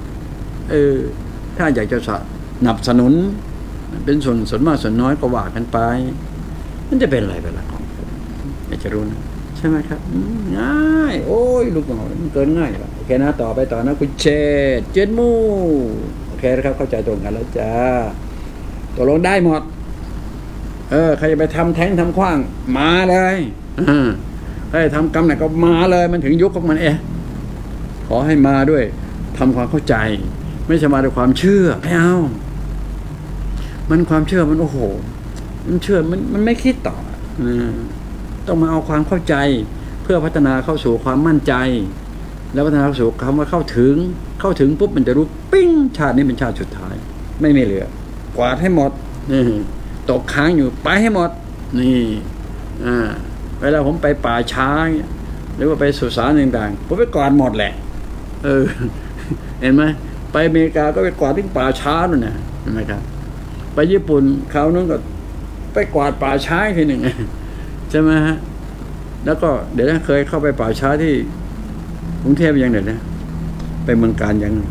ถ้าอยากจะสนับสนุนเป็นส่วนมากส่วนน้อยก็ว่ากันไปมันจะเป็นอะไรไปล่ะอยากจะรู้นะใช่ไหมครับง่ายโอ้ยลูกหมอมันเกินง่ายโอเคนะต่อไปต่อนะคุณเจนมูโอเคนะครับเข้าใจตรงกันแล้วจ้าตกลงได้หมดใครจะไปทำแท้งทำขว้างมาเลยใครทำกรรมไหนก็มาเลยมันถึงยุคของมันขอให้มาด้วยทำความเข้าใจไม่ใช่มาด้วยความเชื่อไม่เอามันความเชื่อมันโอ้โหมันเชื่อมันไม่คิดต่อต้องมาเอาความเข้าใจเพื่อพัฒนาเข้าสู่ความมั่นใจแล้วพัฒนาเข้าสู่คำว่าเข้าถึงปุ๊บมันจะรู้ปิ้งชาตินี้เป็นชาติสุดท้ายไม่มีเหลือกวาดให้หมดตกค้างอยู่ไปให้หมดนี่เวลาผมไปป่าช้าหรือว่าไปสุสานต่างๆผมไปกวาดหมดแหละเห็นไหมไปอเมริกาก็ไปกวาดที่ป่าช้านู่นนะเห็นไหมครับไปญี่ปุ่นคราวนั้นก็ไปกวาดป่าช้าทีหนึ่งใช่ไหมฮะแล้วก็เดี๋ยวเคยเข้าไปป่าช้าที่กรุงเทพยังเดี๋ยวนะไปเมืองการยัง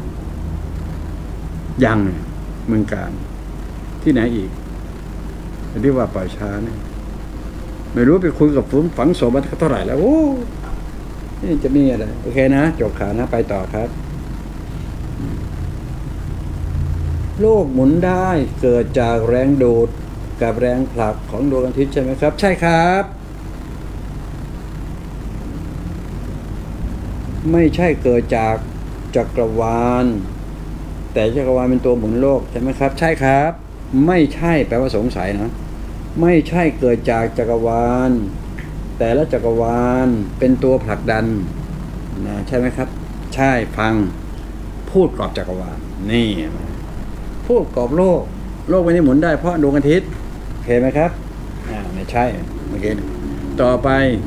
เมืองการที่ไหนอีกที่ว่าป่าช้าเนี่ยไม่รู้ไปคุยกับฝังศพมาเท่าไหร่แล้วโอ้นี่จะมีอะไรโอเคนะจบข่าวนะไปต่อครับโลกหมุนได้เกิดจากแรงดูดกับแรงผลักของดวงอาทิตย์ใช่ไหมครับใช่ครับไม่ใช่เกิดจากจักรวาลแต่จักรวาลเป็นตัวหมุนโลกใช่ไหมครับใช่ครับไม่ใช่แปลว่าสงสัยนะไม่ใช่เกิดจากจักรวาลแต่ละจักรวาลเป็นตัวผลักดันนะใช่ไหมครับใช่ฟังพูดกรอบจักรวาลนี่พูดกรอบโลกใบนี้หมุนได้เพราะดวงอาทิตย์โอเคไหมครับไม่ใช่เมื่อกี้ต่อไป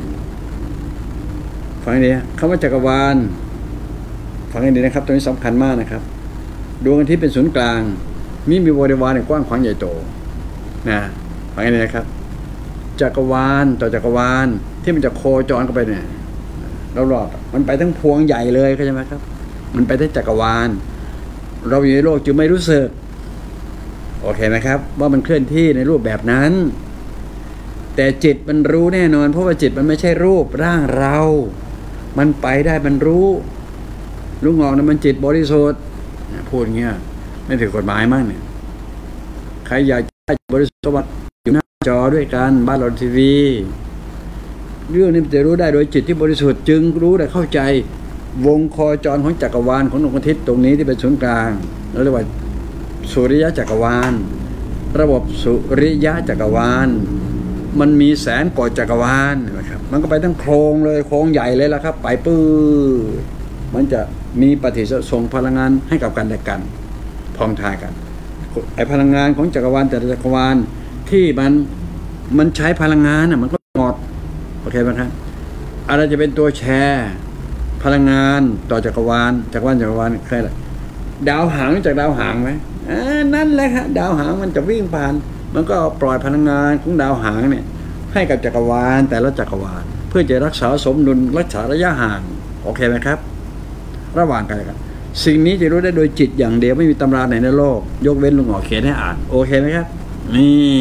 ฟังให้ดีคำว่าจักรวาลฟังให้ดีนะครับตรงนี้สำคัญมากนะครับดวงอาทิตย์เป็นศูนย์กลางมีบริวารกว้างขวางใหญ่โตนะฟังให้ดีนะครับจักรวาลต่อจักรวาลที่มันจะโคจรเข้าไปเนี่ยรอบๆมันไปทั้งพวงใหญ่เลยเข้าใจไหมครับมันไปทั้งจักรวาลเราอยู่ในโลกจึงไม่รู้สึกโอเคไหมครับว่ามันเคลื่อนที่ในรูปแบบนั้นแต่จิตมันรู้แน่นอนเพราะว่าจิตมันไม่ใช่รูปร่างเรามันไปได้มันรู้ลุงงอกนะมันจิตบริสุทธิ์พูดเงี้ยไม่ถือกฎหมายมั้งเนี่ยใครอยากได้บริสุทธิ์อยู่หน้าจอด้วยกันบ้านเราทีวีเรื่องนี้จะรู้ได้โดยจิตที่บริสุทธิ์จึงรู้และเข้าใจวงโคจรของจักรวาลของดวงอาทิตย์ตรงนี้ที่เป็นศูนย์กลางเราเรียกว่าสุริยะจักรวาลระบบสุริยะจักรวาลมันมีแสนกว่าจักรวาลนะครับมันก็ไปทั้งโครงเลยโครงใหญ่เลยละครับไปปื้อมันจะมีปฏิสัมพันธ์ส่งพลังงานให้กับกันและกันพองทายกันไอพลังงานของจักรวาลแต่ละจักรวาลที่มันใช้พลังงานมันก็หมดโอเคไหมครับอะไรจะเป็นตัวแชร์พลังงานต่อจักรวาลใครล่ะดาวหางจากดาวหางไหมนั่นแหละครับดาวหางมันจะวิ่งผ่านมันก็ปล่อยพลังงานของดาวหางเนี่ยให้กับจักรวาลแต่ละจักรวาลเพื่อจะรักษาสมดุลรักษาระยะห่างโอเคไหมครับระหว่างกันครับสิ่งนี้จะรู้ได้โดยจิตอย่างเดียวไม่มีตำราไหนในโลกยกเว้นลุงหงอเขียนให้อ่านโอเคไหมครับนี่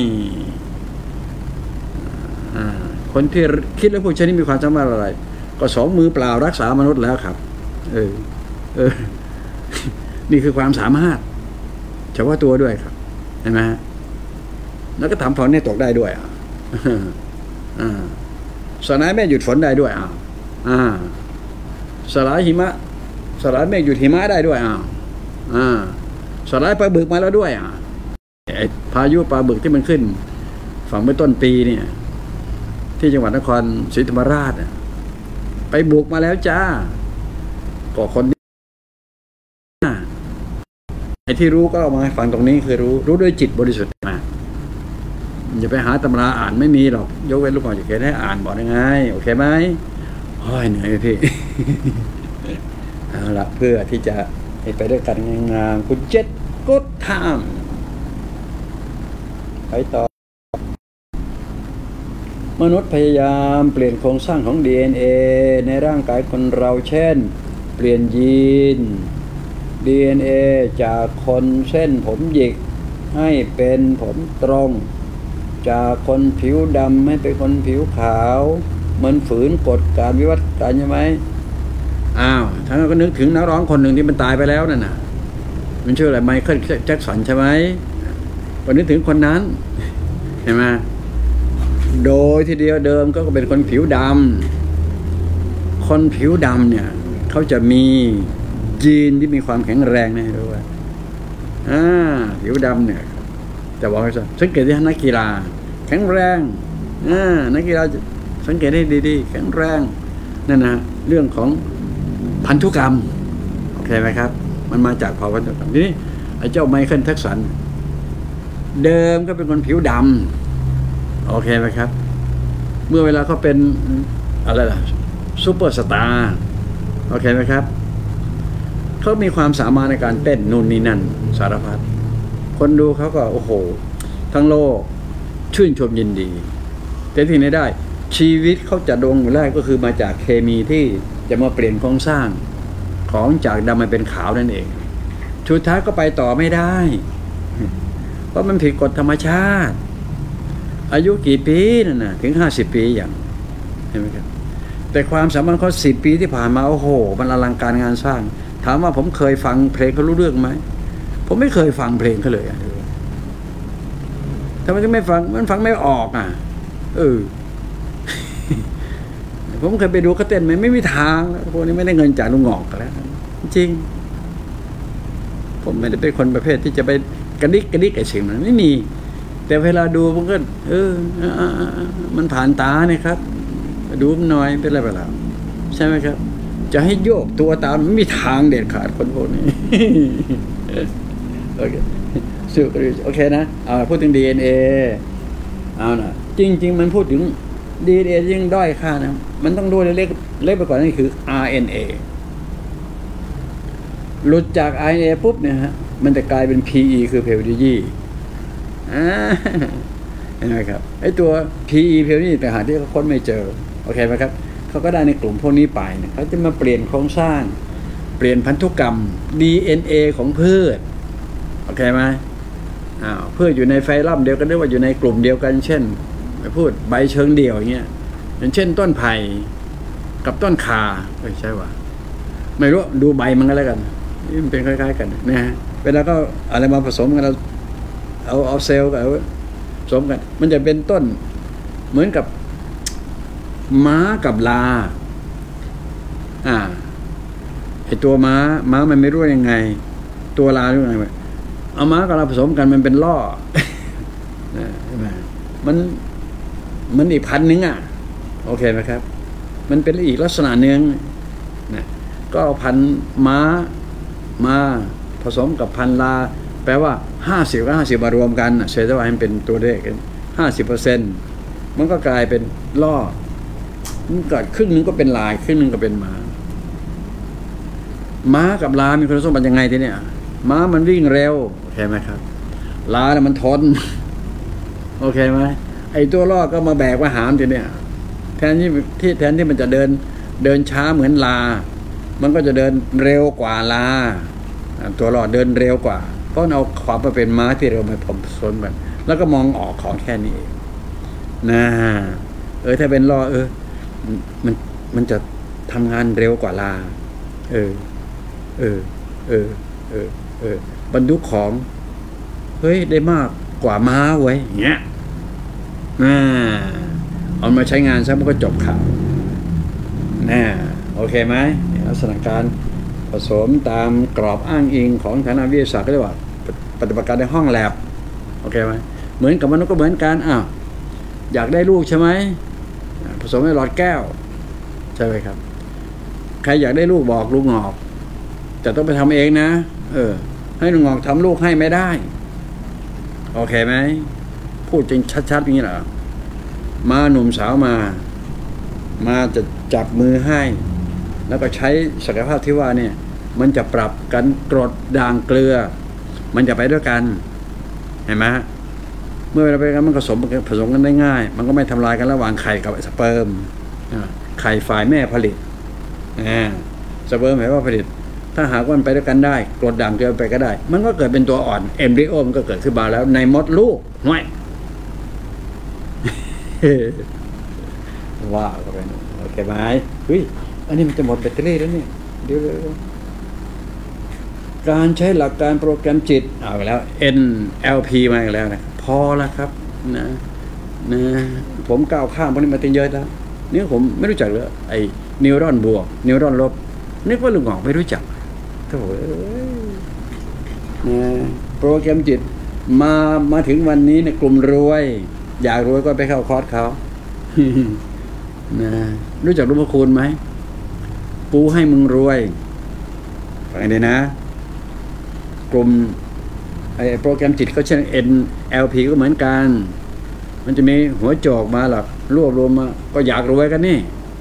คนที่คิดและพูดเช่นนี้มีความสามารถอะไรก็สองมือเปล่ารักษามนุษย์แล้วครับนี่คือความสามารถเฉพาะตัวด้วยครับเห็นไหมแล้วก็ทำฝนให้ตกได้ด้วยสลายเมฆหยุดฝนได้ด้วยสลายหิมะสลายเมฆหยุดหิมะได้ด้วยสลายปลาบึกมาแล้วด้วยพายุปลาบึกที่มันขึ้นฝั่งเมื่อต้นปีเนี่ยที่จังหวัดนครศรีธรรมราชไปบุกมาแล้วจ้าก็คนไอ้ที่รู้ก็เอามาฟังตรงนี้คือรู้ด้วยจิตบริสุทธิ์มาอย่าไปหาตำราอ่านไม่มีหรอกยกเว้นลูกหมอจะเขียนให้อ่านบอกได้ไงโอเคไหมโอ้ยเหนื่อยพี่เอาละเพื่อที่จะให้ไปด้วยกันงามๆคุณเจ็ดกุดทามไปต่อมนุษย์พยายามเปลี่ยนโครงสร้างของ DNA ในร่างกายคนเราเช่นเปลี่ยนยีน DNA จากคนเส้นผมหยิกให้เป็นผมตรงจากคนผิวดำให้เป็นคนผิวขาวมันฝืนกฎการวิวัฒนาการใช่ไหมอ้าวท่านก็นึกถึงนักร้องคนหนึ่งที่มันตายไปแล้วนั่นน่ะมันชื่ออะไรไมเคิลแจ็คสันใช่ไหมก็นึกถึงคนนั้นเห็นไหมโดยทีเดียวเดิมก็เป็นคนผิวดำคนผิวดำเนี่ยเขาจะมียีนที่มีความแข็งแรงนะรู้ไหมผิวดำเนี่ยจะบอกให้สังเกตที่นักกีฬาแข็งแรงนักกีฬาสังเกตให้ดีๆแข็งแรงนั่นนะเรื่องของพันธุกรรมโอเคไหมครับมันมาจากภาวะพันธุกรรมทีนี้ไอ้เจ้าไมเคิลแจ็คสันเดิมก็เป็นคนผิวดำโอเคไหมครับเมื่อเวลาเขาเป็นอะไรล่ะซูเปอร์สตาร์โอเคไหมครับเขามีความสามารถในการเต้นนู่นนี่นั่นสารพัดคนดูเขาก็โอ้โหทั้งโลกชื่นชมยินดีแต่ที่ไหนได้ชีวิตเขาจะดวงแรกก็คือมาจากเคมีที่จะมาเปลี่ยนโครงสร้างของจากดำมาเป็นขาวนั่นเองสุดท้ายก็ไปต่อไม่ได้เพราะมันผิดกฎธรรมชาติอายุกี่ปีนั่นน่ะถึง50 ปีอย่างเห็นไหมครับแต่ความสามารถเขา10 ปีที่ผ่านมาโอ้โหมันอลังการงานสร้างถามว่าผมเคยฟังเพลงเขารู้เรื่องไหมผมไม่เคยฟังเพลงเขาเลยทำไมถึงไม่ฟังมันฟังไม่ออกผมเคยไปดูเขาเต้นไหมไม่มีทางพวกนี้ไม่ได้เงินจากลุงหงอกแล้วจริงผมไม่ได้เป็นคนประเภทที่จะไปกระดิกไอ้สิ่งนั้นไม่มีแต่เวลาดูมันก็มันผ่านตาเนี่ยครับดูมันหน่อยเป็นอะไรไปแล้วใช่ไหมครับจะให้โยกตัวตามไม่มีทางเด็ดขาดคนพวกนี้โอเคสู้กันโอเคนะพูดถึง DNA เอานะจริงๆมันพูดถึง DNA ยิ่งด้อยค่านะมันต้องดูเล็กไปกว่านั้นคือ RNA หลุดจาก RNA ปุ๊บเนี่ยฮะมันจะกลายเป็น PE คือเพลดิยีเห็นไหมครับไอ้ตัว PE เพลดิยีแต่หาที่เขาค้นไม่เจอโอเคไหมครับเขาก็ได้ในกลุ่มพวกนี้ไปเนี่ยเขาจะมาเปลี่ยนโครงสร้างเปลี่ยนพันธุกรรม DNA ของพืชโอเคไหมพืชอยู่ในไฟลัมเดียวกันหรือว่าอยู่ในกลุ่มเดียวกันเช่นพูดใบเชิงเดี่ยวอย่างเงี้ยอย่างเช่นต้นไผ่กับต้นข่าใช่ว่าไม่รู้ดูใบมันก็แล้วกันนี่มันเป็นคล้ายๆกันนะฮะเวลาก็อะไรมาผสมกันเราเอาเซลล์กับผสมกันมันจะเป็นต้นเหมือนกับม้ากับลาไอตัวม้ามันไม่รู้ยังไงตัวลารู้ยังไงเอาม้ากับลาผสมกันมันเป็นล่อใช่ไหมมันอีกพันหนึ่งโอเคไหมครับมันเป็นอีกลักษณะหนึ่งนะก็เอาพันม้ามาผสมกับพันลาแปลว่า50 กับ 50มารวมกันเศษว่าให้เป็นตัวเลข 50% มันก็กลายเป็นล่อมันเกิดครึ่งนึงก็เป็นลายครึ่งนึงก็เป็นม้ากับลามีคุณสมบัติยังไงทีเนี้ยม้ามันวิ่งเร็วโอเคไหมครับลาเนี่ยมันทนโอเคไหมไอ้ตัวล่อก็มาแบกมาหามทีเนี้ยแทนที่มันจะเดินช้าเหมือนลามันก็จะเดินเร็วกว่าลาตัวล่อเดินเร็วกว่าเพราะเอาความมาเป็นม้าที่เร็วมาผสมกันแล้วก็มองออกของแค่นี้เองนะถ้าเป็นล่อมันจะทำงานเร็วกว่าลาบรรทุกของเฮ้ยได้มากกว่าม้าไว้อย่างเงี้ยเอามาใช้งานซะมันก็จบข่าวโอเคไหมลักษณะการผสมตามกรอบอ้างอิงของทางวิทยาศาสตร์ก็เรียกว่าปฏิบัติการในห้องแลบโอเคไหมเหมือนกับมนุษย์ก็เหมือนกันอยากได้ลูกใช่ไหมผสมในหลอดแก้วใช่ไหมครับใครอยากได้ลูกบอกลุงงอกแต่ต้องไปทำเองนะให้ลุงงอกทำลูกให้ไม่ได้โอเคไหมพูดจริงชัดๆอย่างนี้เหรอมาหนุ่มสาวมาจะจับมือให้แล้วก็ใช้ศักยภาพที่ว่าเนี่ยมันจะปรับกันกรดด่างเกลือมันจะไปด้วยกันเห็นไหมเมื่อเวลาไปกันมันผสมกันได้ง่ายมันก็ไม่ทำลายกันระหว่างไข่กับสเปิร์มไข่ฝ่ายแม่ผลิตสเปิร์มหมายว่าผลิตถ้าหากว่ามันไปด้วยกันได้กรดด่างเกลือไปก็ได้มันก็เกิดเป็นตัวอ่อนเอมบริโอมันก็เกิดขึ้นมาแล้วในมดลูกห่วย ว่าก็ไปโอเคไหมเฮ้ยอันนี้มันจะหมดแบตเตอรี่แล้วเนี่ยเดี๋ยวการใช้หลักการโปรแกรมจิตเอาแล้ว NLP มาอีกแล้วนะพอแล้วครับนะผมก้าวข้ามพวกนี้มาตั้งเยอะแล้วนี่ผมไม่รู้จักเลยไอ้นิวรอนบวกนิวรอนลบนึกว่าลุงหงอกไม่รู้จักโถ่โปรแกรมจิตมาถึงวันนี้ในกลุ่มรวยอยากรวยก็ไปเข้าคอร์สเขา รู้จักหลวงพ่อคูณไหมกูให้มึงรวยฟังให้ดีนะกลุ่มไอ้โปรแกรมจิตก็เช่น NLP ก็เหมือนกันมันจะมีหัวโจกมาหลักรวบรวมมาก็อยากรวยกันนี่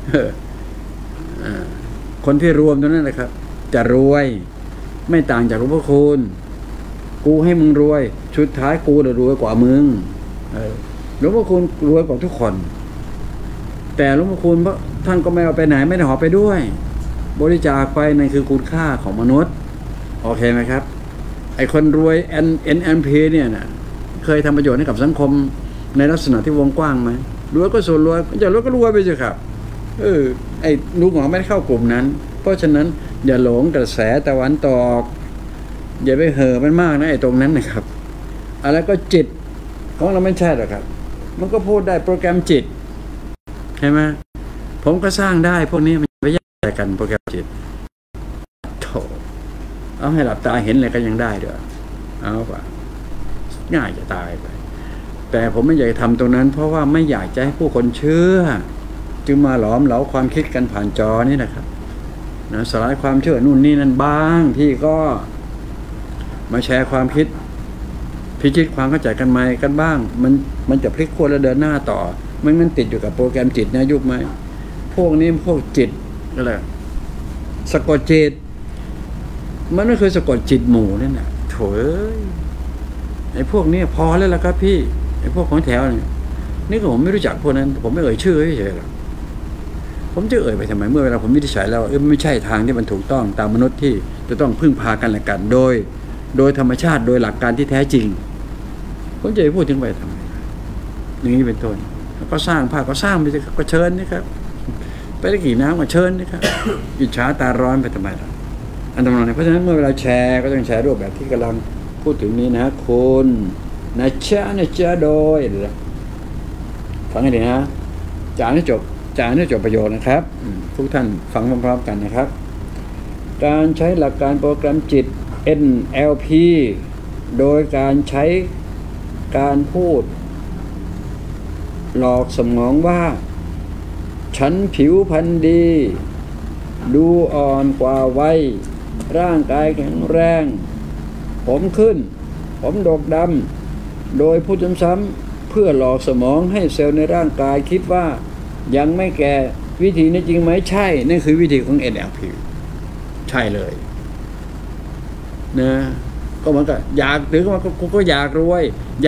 คนที่รวมตรงนั้นนะครับจะรวยไม่ต่างจากหลวงพ่อคูณกูให้มึงรวยสุดท้ายกูจะรวยกว่ามึงหลวงพ่อคูณรวยกว่าทุกคนแต่หลวงพ่อคูณเพราะท่านก็ไม่เอาไปไหนไม่ได้หอบไปด้วยบริจาคไปนั่นคือคุณค่าของมนุษย์โอเคไหมครับไอ้คนรวย NLP เนี่ยนะเคยทำประโยชน์ให้กับสังคมในลักษณะที่วงกว้างไหมรวยก็ส่วนรวยจะรวยก็รวยไปสิครับไอ้ลุงหงอไม่ได้เข้ากลุ่มนั้นเพราะฉะนั้นอย่าหลงกระแสตะวันตกอย่าไปเห่อมันมากนะไอ้ตรงนั้นนะครับอะไรก็จิตของเราไม่ใช่หรอกครับมันก็พูดได้โปรแกรมจิตใช่ไหมผมก็สร้างได้พวกนี้มันไม่ยากกันโปรแกรมจิตโถเอาให้หลับตาเห็นเลยก็ยังได้เด้อเอาป่ะง่ายจะตายไปแต่ผมไม่อยากทำตรงนั้นเพราะว่าไม่อยากจะให้ผู้คนเชื่อจึงมาหลอมเหลาความคิดกันผ่านจอนี่นะครับนะสลายความเชื่อนู่นนี่นั่นบ้างที่ก็มาแชร์ความคิดพิจิตความเข้าใจกันใหม่กันบ้างมันจะพลิกขั้วและเดินหน้าต่อไม่งั้นติดอยู่กับโปรแกรมจิตนะยุคไหมพวกนี้พวกจิตอะไรสะกดจิตมันไม่เคยสะกดจิตหมู่นั่นแหละโถ่ไอ้พวกนี้พอแล้วล่ะครับพี่ไอ้พวกของแถวนี่ก็ผมไม่รู้จักพวกนั้นผมไม่เอ่ยชื่อเฉยๆหรอกผมจะเอ่ยไปทำไมเมื่อเวลาผมวินิจฉัยแล้วไม่ใช่ทางที่มันถูกต้องตามมนุษย์ที่จะต้องพึ่งพากันและกันโดยธรรมชาติโดยหลักการที่แท้จริงผมจะพูดถึงไปทำไมอย่างนี้เป็นต้นก็สร้างภาพก็สร้างไปก็เชิญนะครับไปได้กี่น้ำก็เชิญนะครับ อิจฉาตาร้อนไปทำไมล่ะอันตรายเพราะฉะนั้นเมื่อเวลาแชร์ก็ต้องแชร์รูปแบบที่กำลังพูดถึงนี้นะคุณนะจ๊ะโดยฟังให้ดีนะจานให้จบประโยชน์นะครับทุกท่านฟังพร้อมๆกันนะครับการใช้หลักการโปรแกรมจิต NLP โดยการใช้การพูดหลอกสมองว่าฉันผิวพรรณดีดูอ่อนกว่าวัยร่างกายแข็งแรงผมขึ้นผมดกดำโดยพูดซ้ำๆเพื่อหลอกสมองให้เซลล์ในร่างกายคิดว่ายังไม่แก่วิธีนี้จริงไหมใช่นั่นคือวิธีของ NLP ใช่เลยนะก็มันก็อยากถึงว่าก็อยากรวย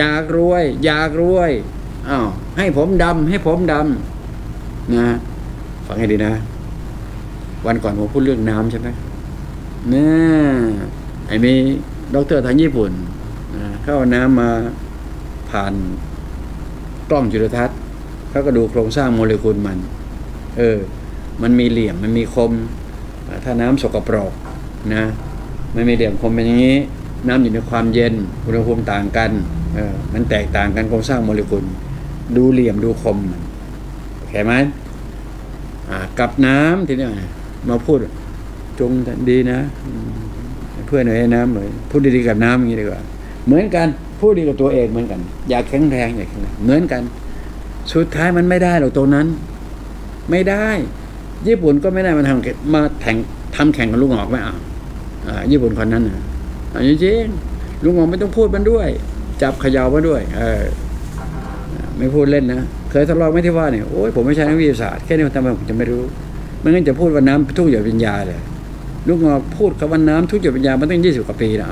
อ้าวให้ผมดำนะฟังให้ดีนะวันก่อนผมพูดเรื่องน้ำใช่ไหมเนี่ยไอ้มีด็อกเตอร์ทางญี่ปุ่นเข้าน้ำมาผ่านกล้องจุลทรรศน์เขาก็ดูโครงสร้างโมเลกุลมันมีเหลี่ยมมันมีคมถ้าน้ำสกปรกนะไม่มีเหลี่ยมคมเป็นอย่างนี้น้ำอยู่ในความเย็นอุณหภูมิต่างกันมันแตกต่างกันโครงสร้างโมเลกุลดูเหลี่ยมดูคมเข้าใจไหมกับน้ำทีนี้มาพูดจงดีนะเพื่อนหน่อยน้ำเลยพูดดีๆกับน้ำอย่างนี้ดีกว่าเหมือนกันพูดดีกับตัวเองเหมือนกันอยากแข็งแรงเหมือนกันสุดท้ายมันไม่ได้หรอกตรงนั้นไม่ได้ญี่ปุ่นก็ไม่ได้มาทำแข่งกับลุงหงอกไม่เอาญี่ปุ่นคนนั้นจริงๆลุงหงอกไม่ต้องพูดมันด้วยจับเขย่ามาด้วยไม่พูดเล่นนะเคยทดลองไม่ที่ว่าเนี่ยโอ้ยผมไม่ใช่นักวิทยาศาสตร์แค่นี้ทำไมผมจะไม่รู้ไม่งั้นจะพูดว่าน้ำทุกอย่างเป็นยาเลยลูกงอกพูดคำว่าน้ำทุกหยดวิญญาณมันตั้ง20 กว่าปีนะ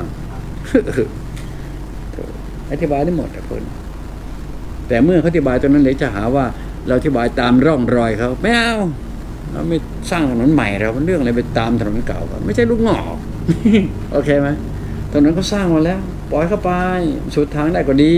อธิบายได้หมดคนแต่เมื่อเขาอธิบายตรงนั้นเลยจะหาว่าเราอธิบายตามร่องรอยเขาไม่เอาเราไม่สร้างถนนใหม่เราเป็นเรื่องอะไรไปตามถนนเก่าไม่ใช่ลูกงอก โอเคไหมถนนเขาสร้างมาแล้วปล่อยเข้าไปสุดทางได้ก็ดี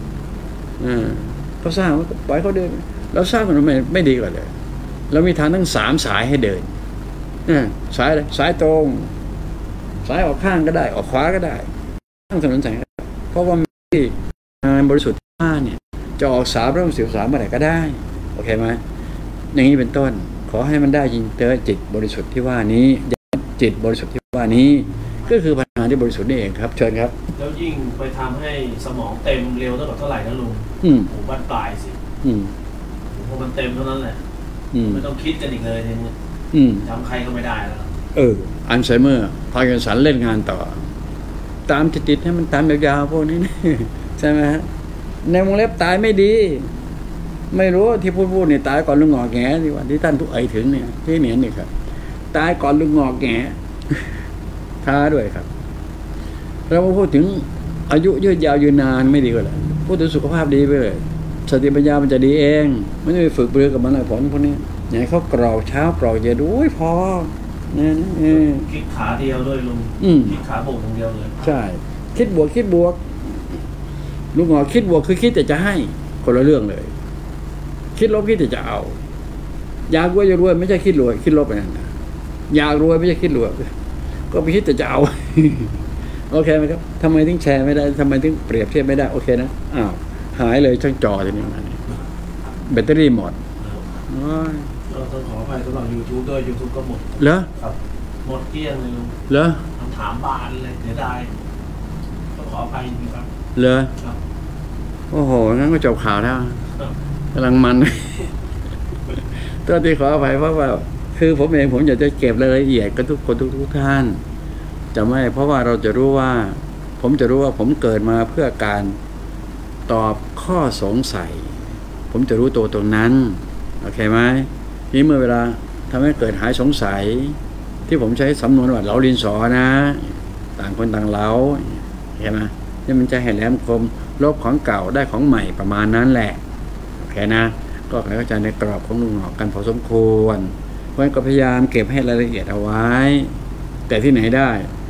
เขาสร้างปล่อยเขาเดินเราสร้างถนนไม่ดีกว่าเลยเรามีทางทั้ง3 สายให้เดินสายอะไรสายตรงสายออกข้างก็ได้ออกขวาก็ได้ทั้งถนนสายเพราะว่าที่งานบริสุทธิ์ว่าเนี่ยจะออก3 เริ่ม13เมื่อไหร่ก็ได้โอเคไหมอย่างนี้เป็นต้นขอให้มันได้จริงเตอจิตบริสุทธิ์ที่ว่านี้จิตบริสุทธิ์ที่ว่านี้ก็คือพลังงานที่บริสุทธิ์นี่เองครับเชิญครับแล้วยิ่งไปทำให้สมองเต็มเร็วเท่าไหร่นะลุงโอ้บ้านปลายสิพอมันเต็มเท่านั้นแหละไม่ต้องคิดกันอีกเลยเนี่ยจำใครก็ไม่ได้แล้วอัลไซเมอร์พาร์กินสันเล่นงานต่อตามติดให้มันตามยาวๆพวกนี้ใช่ไหมฮะในวงเล็บตายไม่ดีไม่รู้ที่พูดเนี่ยตายก่อนลุงงอกแงดีกว่าที่ท่านผู้เอ่ยถึงเนี่ยที่เนี่ยนี่ครับตายก่อนลุงงอกแงท้าด้วยครับเราพูดถึงอายุยืดยาวยืนนานไม่ดีกว่าเลยพูดถึงสุขภาพดีไปเลยสติปัญญามันจะดีเองไม่ต้องไปฝึกเรือกับมันอะไรผลพวกนี้อย่างเขากรอกเช้ากรอกเย็นโอ้ยพอเนี่ยคิดขาเดียวด้วยลุงคิดขาบวกอย่างเดียวเลยใช่คิดบวกลุงงอคิดบวกคือคิดแต่จะให้คนละเรื่องเลยคิดลบคิดแต่จะเอาอยากรวยจะรวยไม่ใช่คิดรวยคิดลบไปนั่นนะอยากรวยไม่ใช่คิดรวยก็ไปคิดแต่จะเอา โอเคไหมครับทำไมถึงแชร์ไม่ได้ทำไมถึงเปรียบเทียบไม่ได้โอเคนะอ้าวหายเลยช่างจอทีนี้แบตเตอรี่หมดต้องขออภัยสำหรับ YouTube ด้วย YouTube ก็หมดเหรอครับหมดเกลี้ยงเลยลุงเหรอคำถามบานเลยเสียดายต้องขออภัยจริงครับเหรอโอ้โหงั้นก็จบข่าวแล้วกำลังมันตัวที่ขออภัยเพราะว่าคือผมเองผมอยากจะเก็บรายละเอียดกับทุกคนทุกท่านจะไม่เพราะว่าเราจะรู้ว่าผมจะรู้ว่าผมเกิดมาเพื่อการตอบข้อสงสัยผมจะรู้ตัวตรงนั้นโอเคไหมนี่เมื่อเวลาทำให้เกิดหายสงสัยที่ผมใช้สำนวนว่าเหลาลินสอนะต่างคนต่างเหลาเห็นไหมนี่มันจะแหลมคมลบของเก่าได้ของใหม่ประมาณนั้นแหละโอเคนะก็เข้าใจในกรอบของลุงหงอกกันพอสมควรเพราะฉะนั้นก็พยายามเก็บให้รายละเอียดเอาไว้แต่ที่ไหนได้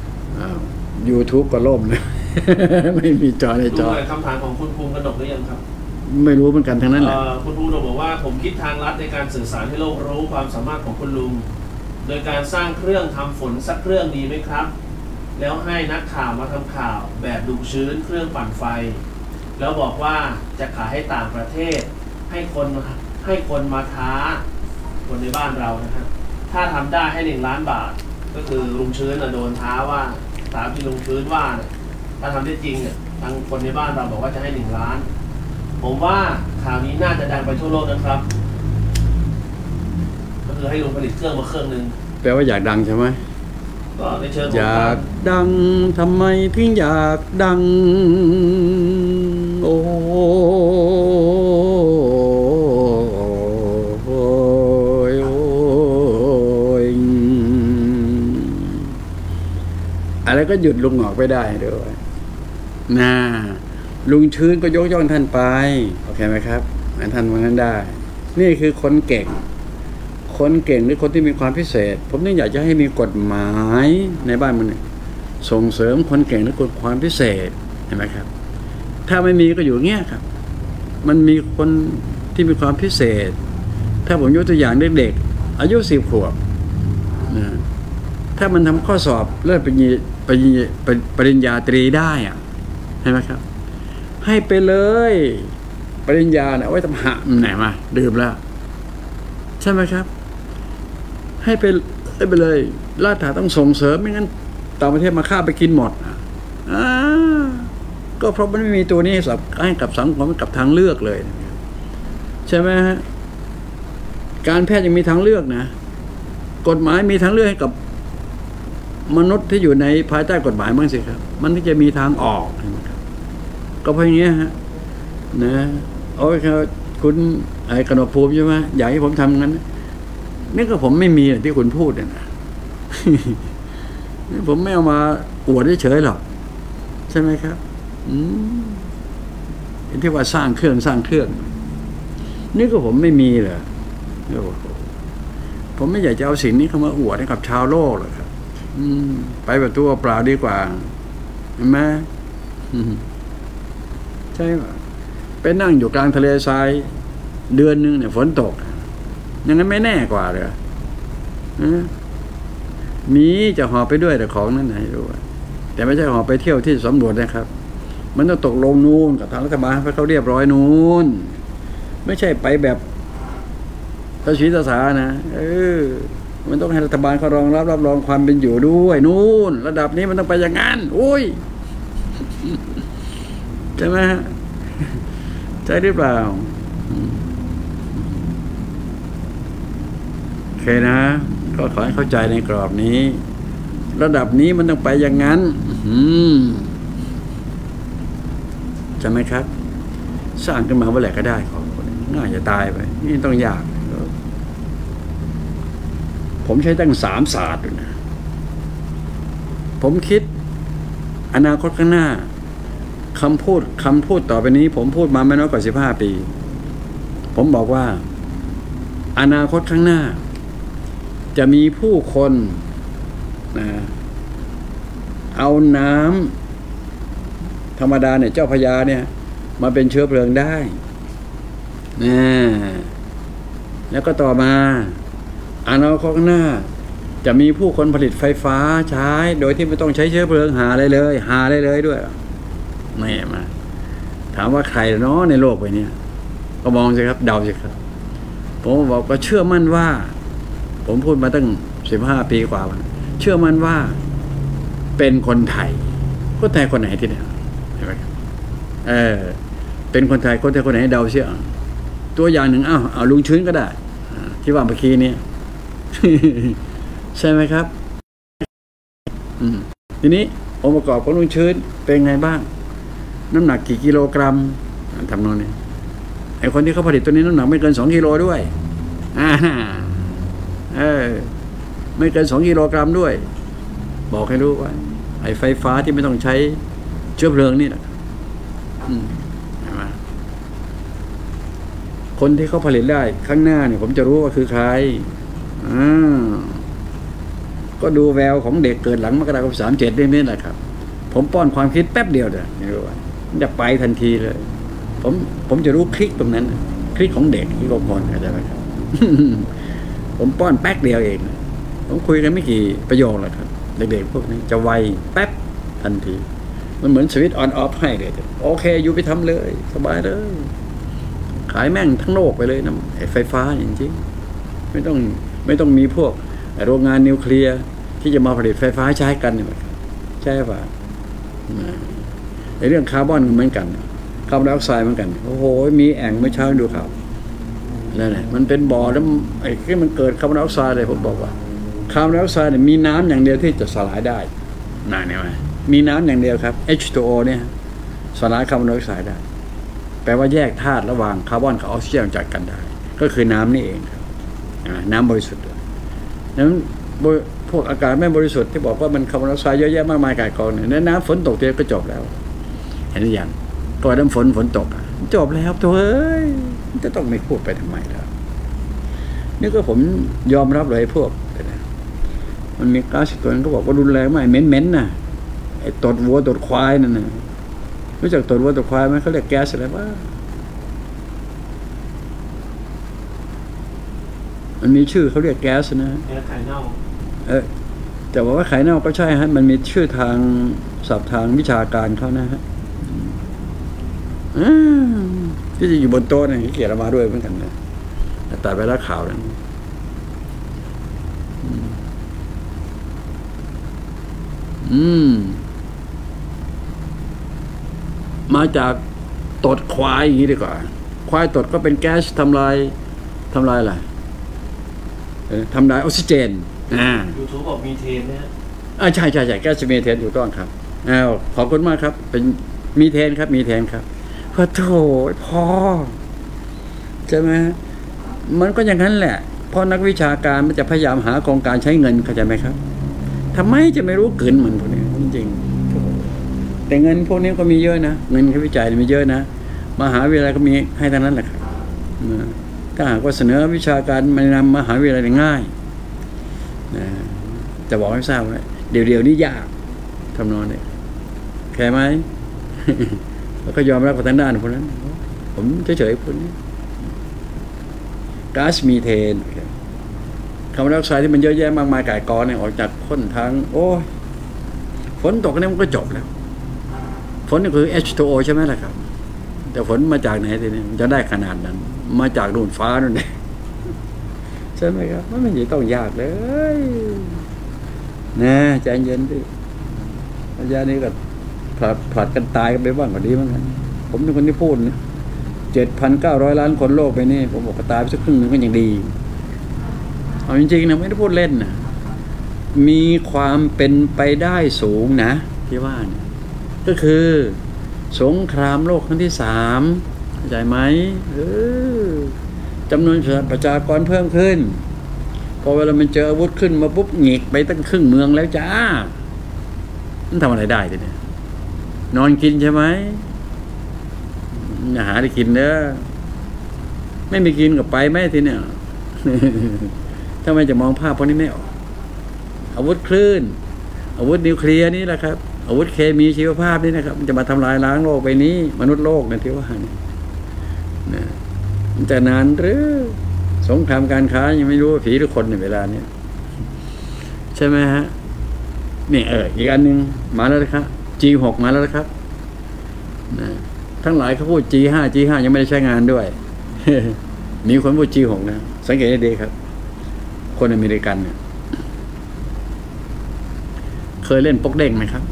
YouTube ก็ล่มเลย ไม่มีจอในจอคำถามของคุณภูมิกนกหรือยังครับไม่รู้เหมือนกันทั้งนั้นแหละคุณภูมิบอกว่าผมคิดทางลัดในการสื่อสารให้โลกรู้ความสามารถของคุณลุงโดยการสร้างเครื่องทำฝนสักเครื่องดีไหมครับแล้วให้นักข่าวมาทำข่าวแบบดุชื้นเครื่องปั่นไฟแล้วบอกว่าจะขายให้ต่างประเทศให้คนมาท้าคนในบ้านเรานะครับถ้าทำได้ให้1 ล้านบาทก็คือลุงชื้นโดนท้าว่าตามที่ลุงชื้นว่าเนี่ยถ้าทำได้จริงเนี่ยทางคนในบ้านเราบอกว่าจะให้1 ล้านผมว่าข่าวนี้น่าจะดังไปทั่วโลกนะครับก็คือให้ลุงผลิตเครื่องมาเครื่องนึงแปลว่าอยากดังใช่ไหมก็ในเชิงอยากดังทำไมถึงอยากดังโอ้อะไรก็หยุดลุงหงอกไม่ได้ด้วยนะลุงชื้นก็ยกย่องท่านไปโอเคไหมครับท่านว่านั้นได้นี่คือคนเก่งหรือคนที่มีความพิเศษผมนึกอยากจะให้มีกฎหมายในบ้านมันส่งเสริมคนเก่งและคนความพิเศษเห็นไหมครับถ้าไม่มีก็อยู่เงี้ยครับมันมีคนที่มีความพิเศษถ้าผมยกตัวอย่างเด็กๆอายุ10 ขวบนะถ้ามันทำข้อสอบเลิศปริญญาตรีได้อะเห็นไหมครับให้ไปเลยปริญญาเนี่ยไว้ทำหะไหนมาดื่มแล้วใช่ไหมครับให้ไปเลยราชาต้องส่งเสริมไม่งั้นต่างประเทศมาฆ่าไปกินหมดก็เพราะมันไม่มีตัวนี้ให้กับสังคมกับทางเลือกเลยใช่ไหมฮะการแพทย์ยังมีทางเลือกนะกฎหมายมีทางเลือกให้กับมนุษย์ที่อยู่ในภายใต้กฎหมายมั้งสิครับมันก็จะมีทางออกก็เพราะอย่างเงี้ยฮะนะโอ้ยครับคุณไอ้กนกภูมิใช่ไหมอยากให้ผมทำงั้นนี่ก็ผมไม่มีที่คุณพูดนะผมไม่เอามาอวดเฉยๆหรอกใช่ไหมครับที่ว่าสร้างเครื่องนี่ก็ผมไม่มีเหรอผมไม่อยากจะเอาสิ่งนี้เข้ามาอวดให้กับชาวโลกหรอกครับไปแบบตัวเปล่าดีกว่าเห็นไหมใช่ป่ะไปนั่งอยู่กลางทะเลทรายเดือนนึงเนี่ยฝนตกอย่างนั้นไม่แน่กว่าเลยมีจะหอบไปด้วยแต่ของนั้นไหนรู้แต่ไม่ใช่หอบไปเที่ยวที่สำรวจนะครับมันต้องตกลงนู่นกับทางรัฐบาลให้เขาเรียบร้อยนู่นไม่ใช่ไปแบบตะชีตะสานะมันต้องให้รัฐบาลเขารับรองความเป็นอยู่ด้วยนู่นระดับนี้มันต้องไปอย่างนั้นอุ้ยใช่ไหมใช่หรือเปล่าโอเคนะก็ขอให้เข้าใจในกรอบนี้ระดับนี้มันต้องไปอย่างนั้นใช่ไหมครับสร้างขึ้นมาเมื่อไหร่ก็ได้ของง่ายจะตายไปนี่ต้องยากผมใช้ตั้ง3 ศาสตร์นะผมคิดอนาคตข้างหน้าคำพูดต่อไปนี้ผมพูดมาไม่น้อยกว่า15 ปีผมบอกว่าอนาคตข้างหน้าจะมีผู้คนนะเอาน้ำธรรมดาเนี่ยเจ้าพระยาเนี่ยมาเป็นเชื้อเพลิงได้นะแล้วก็ต่อมาอนาคตข้างหน้าจะมีผู้คนผลิตไฟฟ้าใช้โดยที่ไม่ต้องใช้เชื้อเพลิงหาอะไรเลยด้วยไม่มาถามว่าใครเนาะในโลกใบนี้ก็มองสิครับเดาสิครับผมบอกก็เชื่อมั่นว่าผมพูดมาตั้ง15 ปีกว่าเชื่อมั่นว่าเป็นคนไทยคนไทยคนไหนที่เนี่ยใช่ไหมครับเป็นคนไทยคนไทยคนไหนเดาเชื่อตัวอย่างหนึ่งเอาลุงชื้นก็ได้ที่ว่าเมื่อกี้นี้ ใช่ไหมครับทีนี้องค์ประกอบของลุงชื้นเป็นไงบ้างน้ำหนักกี่กิโลกรัมทำนองนี้ไอ้คนที่เขาผลิตตัวนี้น้ำหนักไม่เกิน2 กิโลด้วยไม่เกิน2 กิโลกรัมด้วยบอกให้รู้ว่าไอ้ไฟฟ้าที่ไม่ต้องใช้เชื้อเพลิงนี่แหละคนที่เขาผลิตได้ข้างหน้าเนี่ยผมจะรู้ว่าคือใครก็ดูแววของเด็กเกิดหลังมกราคม37นี่แหละครับผมป้อนความคิดแป๊บเดียวเดี๋ยวจะไปทันทีเลยผมจะรู้คลิกตรงนั้นคลิกของเด็กที่คนเข้าใจไหมครับ ผมป้อนแป๊กเดียวเองผมคุยกันไม่กี่ประโยคหรอกครับเด็กๆพวกนี้จะไวแป๊บทันทีมันเหมือนสวิตช์ออนออฟให้เลยโอเคอยู่ไปทำเลยสบายเลยขายแม่งทั้งโลกไปเลยนะไฟฟ้าจริงๆไม่ต้องมีพวกโรงงานนิวเคลียร์ที่จะมาผลิตไฟฟ้าใช้กันเนี่ยใช่ป่ะในเรื่องคาร์บอนเหมือนกันคาร์บอนไดออกไซด์เหมือนกันโอ้โหมีแอ่งเมื่อเช้าดูข่าวนั่นแหละมันเป็นบ่อแล้วไอ้ที่มันเกิดคาร์บอนไดออกไซด์เลยผมบอกว่าคาร์บอนไดออกไซด์เนี่ยมีน้ำอย่างเดียวที่จะสลายได้น่าเนี่ยไหมมีน้ำอย่างเดียวครับ H2O เนี่ยสลายคาร์บอนไดออกไซด์ได้แปลว่าแยกธาตุระหว่างคาร์บอนกับออกซิเจนจากกันได้ก็คือน้ำนี่เองครับน้ำบริสุทธิ์นั้นพวกอากาศไม่บริสุทธิ์ที่บอกว่ามันคาร์บอนไดออกไซด์เยอะแยะมากมายกายกองเนี่ยน้ำฝนตกเดียวก็จบแล้วเห็นหรือยังก็น้ำฝนตกจบแล้วตัวเอ้ยจะต้องไม่พูดไปทำไมล่ะนี่ก็ผมยอมรับเลยพวกมันมีก๊าซตัวนึงก็บอกว่ารุนแรงมากเหม็นๆน่ะไอ้ตดวัวตดควายนั่นน่ะรู้จักตดวัวตดควายไหมเขาเรียกแก๊สอะไรวะมันมีชื่อเขาเรียกแก๊สนะไข่เน่าแต่ว่าไข่เน่าก็ใช่ฮะมันมีชื่อทางศัพท์ทางวิชาการเขานะฮะที่จะอยู่บนโต๊ะเนี่ยเขียนมาด้วยเหมือนกันนะแต่ไปแล้วข่าวนั้นมาจากตดควายอย่างนี้ดีกว่าควายตดก็เป็นแก๊สทำลายอะไรทำลายออกซิเจน YouTube บอกมีเทนนะใช่แก๊สมีเทนถูกต้องครับขอบคุณมากครับเป็นมีเทนครับพอโถพอใช่ไหมมันก็อย่างนั้นแหละเพราะนักวิชาการมันจะพยายามหาโครงการใช้เงินเข้าใจไหมครับทำไมจะไม่รู้กลืนเหมือนพวกนี้จริงๆแต่เงินพวกนี้ก็มีเยอะนะเงินค่าวิจัยมีเยอะนะมหาวิทยาลัยก็มีให้ทั้งนั้นแหละครับถ้าหากว่าเสนอวิชาการมานำมหาวิทยาลัยง่ายจะบอกให้ทราบว่าเดี๋ยวนี้ยากทำนองนี้แค่ไหม แล้วก็ยอมรับกับทางด้านพวกนั้นผมเฉยๆพวกนี้ก๊าซมีเทนคาร์บอนไดออกไซด์ที่มันเยอะแยะมากมายก่ายกองเนี่ยออกจากพ้นทางโอ้ยฝนตกนี่มันก็จบแล้วฝนนี่คือ H2O ใช่ไหมล่ะครับแต่ฝนมาจากไหนทีนี้มันจะได้ขนาดนั้นมาจากดวงฟ้านั่นเองใช่ไหมครับมันไม่ต้องยากเลยนะใจเย็นดิระยะนี้ก็ผลัดกันตายกันไปบ้างก็ดีเหมือนกันผมเป็นคนที่พูดนะ 7,900 ล้านคนโลกไปนี่ผมบอกตายไปสักครึ่งนึงก็ยังดีเอาจริงๆนะไม่ได้พูดเล่นนะมีความเป็นไปได้สูงนะที่ว่าเนี่ยก็คือสงครามโลกครั้งที่3เข้าใจไหมจำนวนประชากรเพิ่มขึ้นพอเวลามันเจออาวุธขึ้นมาปุ๊บหงิกไปตั้งครึ่งเมืองแล้วจ้ามันทำอะไรได้ทีนี้นอนกินใช่ไหมหาได้กินเด้อไม่มีกินกับไปไหมทีเนี้ยทำไมจะมองภาพพวกนี้ไม่ออกอาวุธคลื่นอาวุธนิวเคลียร์นี่แหละครับอาวุธเคมีชีวภาพนี่นะครับมันจะมาทำลายล้างโลกใบนี้มนุษย์โลกนะที่ว่านี่นะมันจะนานหรือสงครามการค้ายังไม่รู้ว่าผีหรือคนในเวลานี้ใช่ไหมฮะนี่อีกอันหนึ่งมาแล้วนะครับ G6 มาแล้วนะครับนะทั้งหลายเขาพูด G5 ยังไม่ได้ใช้งานด้วย มีคนพูด G6 นะสังเกตได้ดีครับคนอเมริกันเนี่ยเคยเล่นปกเด้งไหมครับ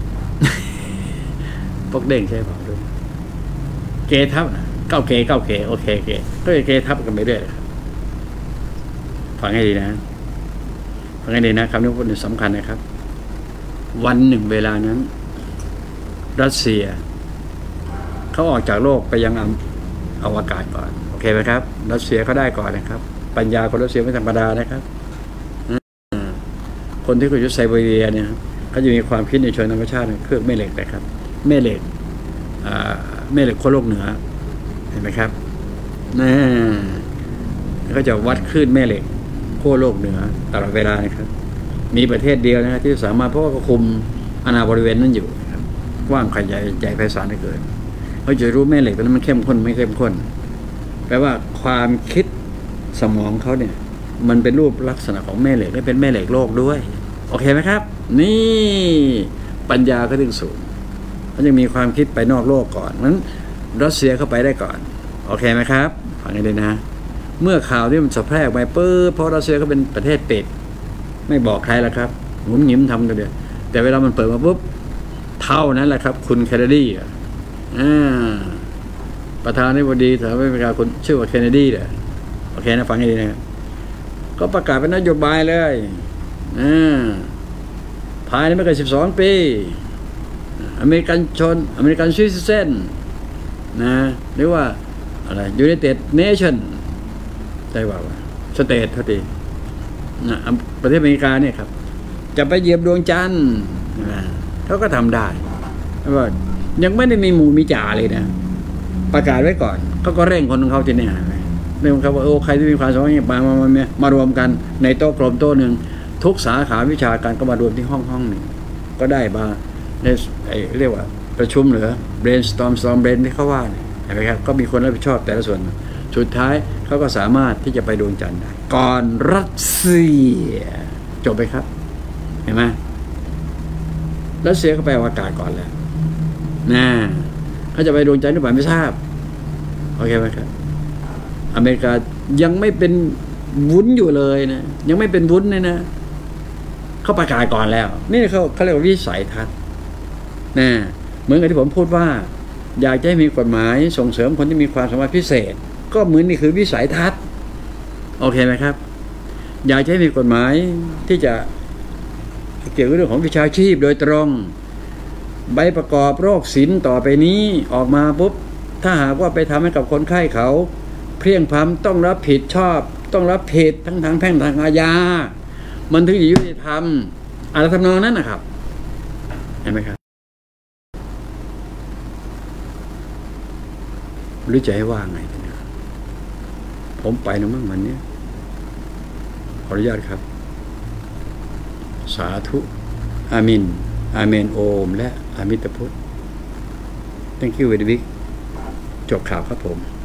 ปกเด้งใช่เปล่าด้วยเกทับเก้าเกโอเคก็เกทับกันไปเรื่อยครับฟังให้ดีนะคำนี้พูดสำคัญนะครับวันหนึ่งเวลานั้นรัสเซียเขาออกจากโลกไปยังอวกาศก่อนโอเคไหมครับรัสเซียเขาได้ก่อนนะครับปัญญาคนรัสเซียไม่ธรรมดานะครับคนที่อยู่ไซบีเรียเนี่ยเขาจะมีความคิดในเชิงธรรมชาติเครื่องแม่เหล็กนะครับแม่เหล็กขั้วโลกเหนือเห็นไหมครับเขาจะวัดคลื่นแม่เหล็กขั้วโลกเหนือตลอดเวลานะครับมีประเทศเดียวนะครับที่สามารถเพราะว่าคุมอาณาบริเวณนั้นอยู่นะครับกว้างขยายใหญ่ไพศาลเหลือเกินเขาจะรู้แม่เหล็กตอนนั้นมันเข้มข้นไม่เข้มข้นแปลว่าความคิดสมองเขาเนี่ยมันเป็นรูปลักษณะของแม่เหล็กและเป็นแม่เหล็กโลกด้วยโอเคไหมครับนี่ปัญญาก็ถึงสูงมันยังมีความคิดไปนอกโลกก่อนนั้นรัสเซียเข้าไปได้ก่อนโอเคไหมครับฟังให้ดีนะเมื่อข่าวที่มันสะแพร่ไปเพราะรัสเซียก็เป็นประเทศปิดไม่บอกใครแล้วครับหมุนหงิมทำกันเดียวแต่เวลามันเปิดมาปุ๊บเท่านั้นแหละครับคุณเคนเนดีประธานาธิบดีสหรัฐอเมริกาคุณชื่อว่าเคนเนดีเลยโอเคนะฟังให้ดีนะครับก็ประกาศเป็นนโยบายเลยภายในไม่เกิน12 ปีอเมริกันซิติเซนนะหรือว่าอะไรยูไนเต็ดเนชั่นใช่ป่าวสเตทเท่าทีนะประเทศอเมริกาเนี่ยครับจะไปเหยียบดวงจันทร์เขาก็ทำได้ว่ายังไม่ได้มีหมู่มีจ่าเลยนะประกาศไว้ก่อนเขาก็เร่งคนของเขาทีนี้เรื่องเขาว่าใครที่มีความสามารถมารวมกันในโต๊ะกลมโต๊ะหนึ่งทุกสาขาวิชาการก็มารวมที่ห้องหนึ่งก็ได้มาในเรียกว่าประชุมหรือ brainstorm ที่เขาว่าเห็นไหมครับก็มีคนรับผิดชอบแต่ละส่วนสุดท้ายเขาก็สามารถที่จะไปดวงจันทร์ได้ก่อนรัสเซียจบไปครับเห็นไหมรัสเซียเขาไปอวกาศก่อนแล้วเขาจะไปดวงจันทร์หรือเปล่าไม่ทราบโอเคไหมครับอเมริกายังไม่เป็นวุ้นอยู่เลยนะยังไม่เป็นวุ้นเลยนะเขาประกาศก่อนแล้วนี่เขาเรียกว่าวิสัยทัศน์เหมือนกับที่ผมพูดว่าอยากจะให้มีกฎหมายส่งเสริมคนที่มีความสามารถพิเศษก็เหมือนนี่คือวิสัยทัศน์โอเคไหมครับอยากจะให้มีกฎหมายที่จะเกี่ยวกับเรื่องของวิชาชีพโดยตรงใบประกอบโรคศิลป์ต่อไปนี้ออกมาปุ๊บถ้าหากว่าไปทำให้กับคนไข้เขาเพลียงพล้ำต้องรับผิดชอบต้องรับผิดทั้งทางแพ่งทางอาญามันถึงจะยุติธรรมอะไรทำนองนั้นนะครับเห็นไหมครับหรือจะให้ว่าไงเนี่ยผมไปนะมั่งวันนี้ขออนุญาตครับสาธุอามินอาเมนโอมและอามิตพุทธ Thank you very much จบข่าวครับผม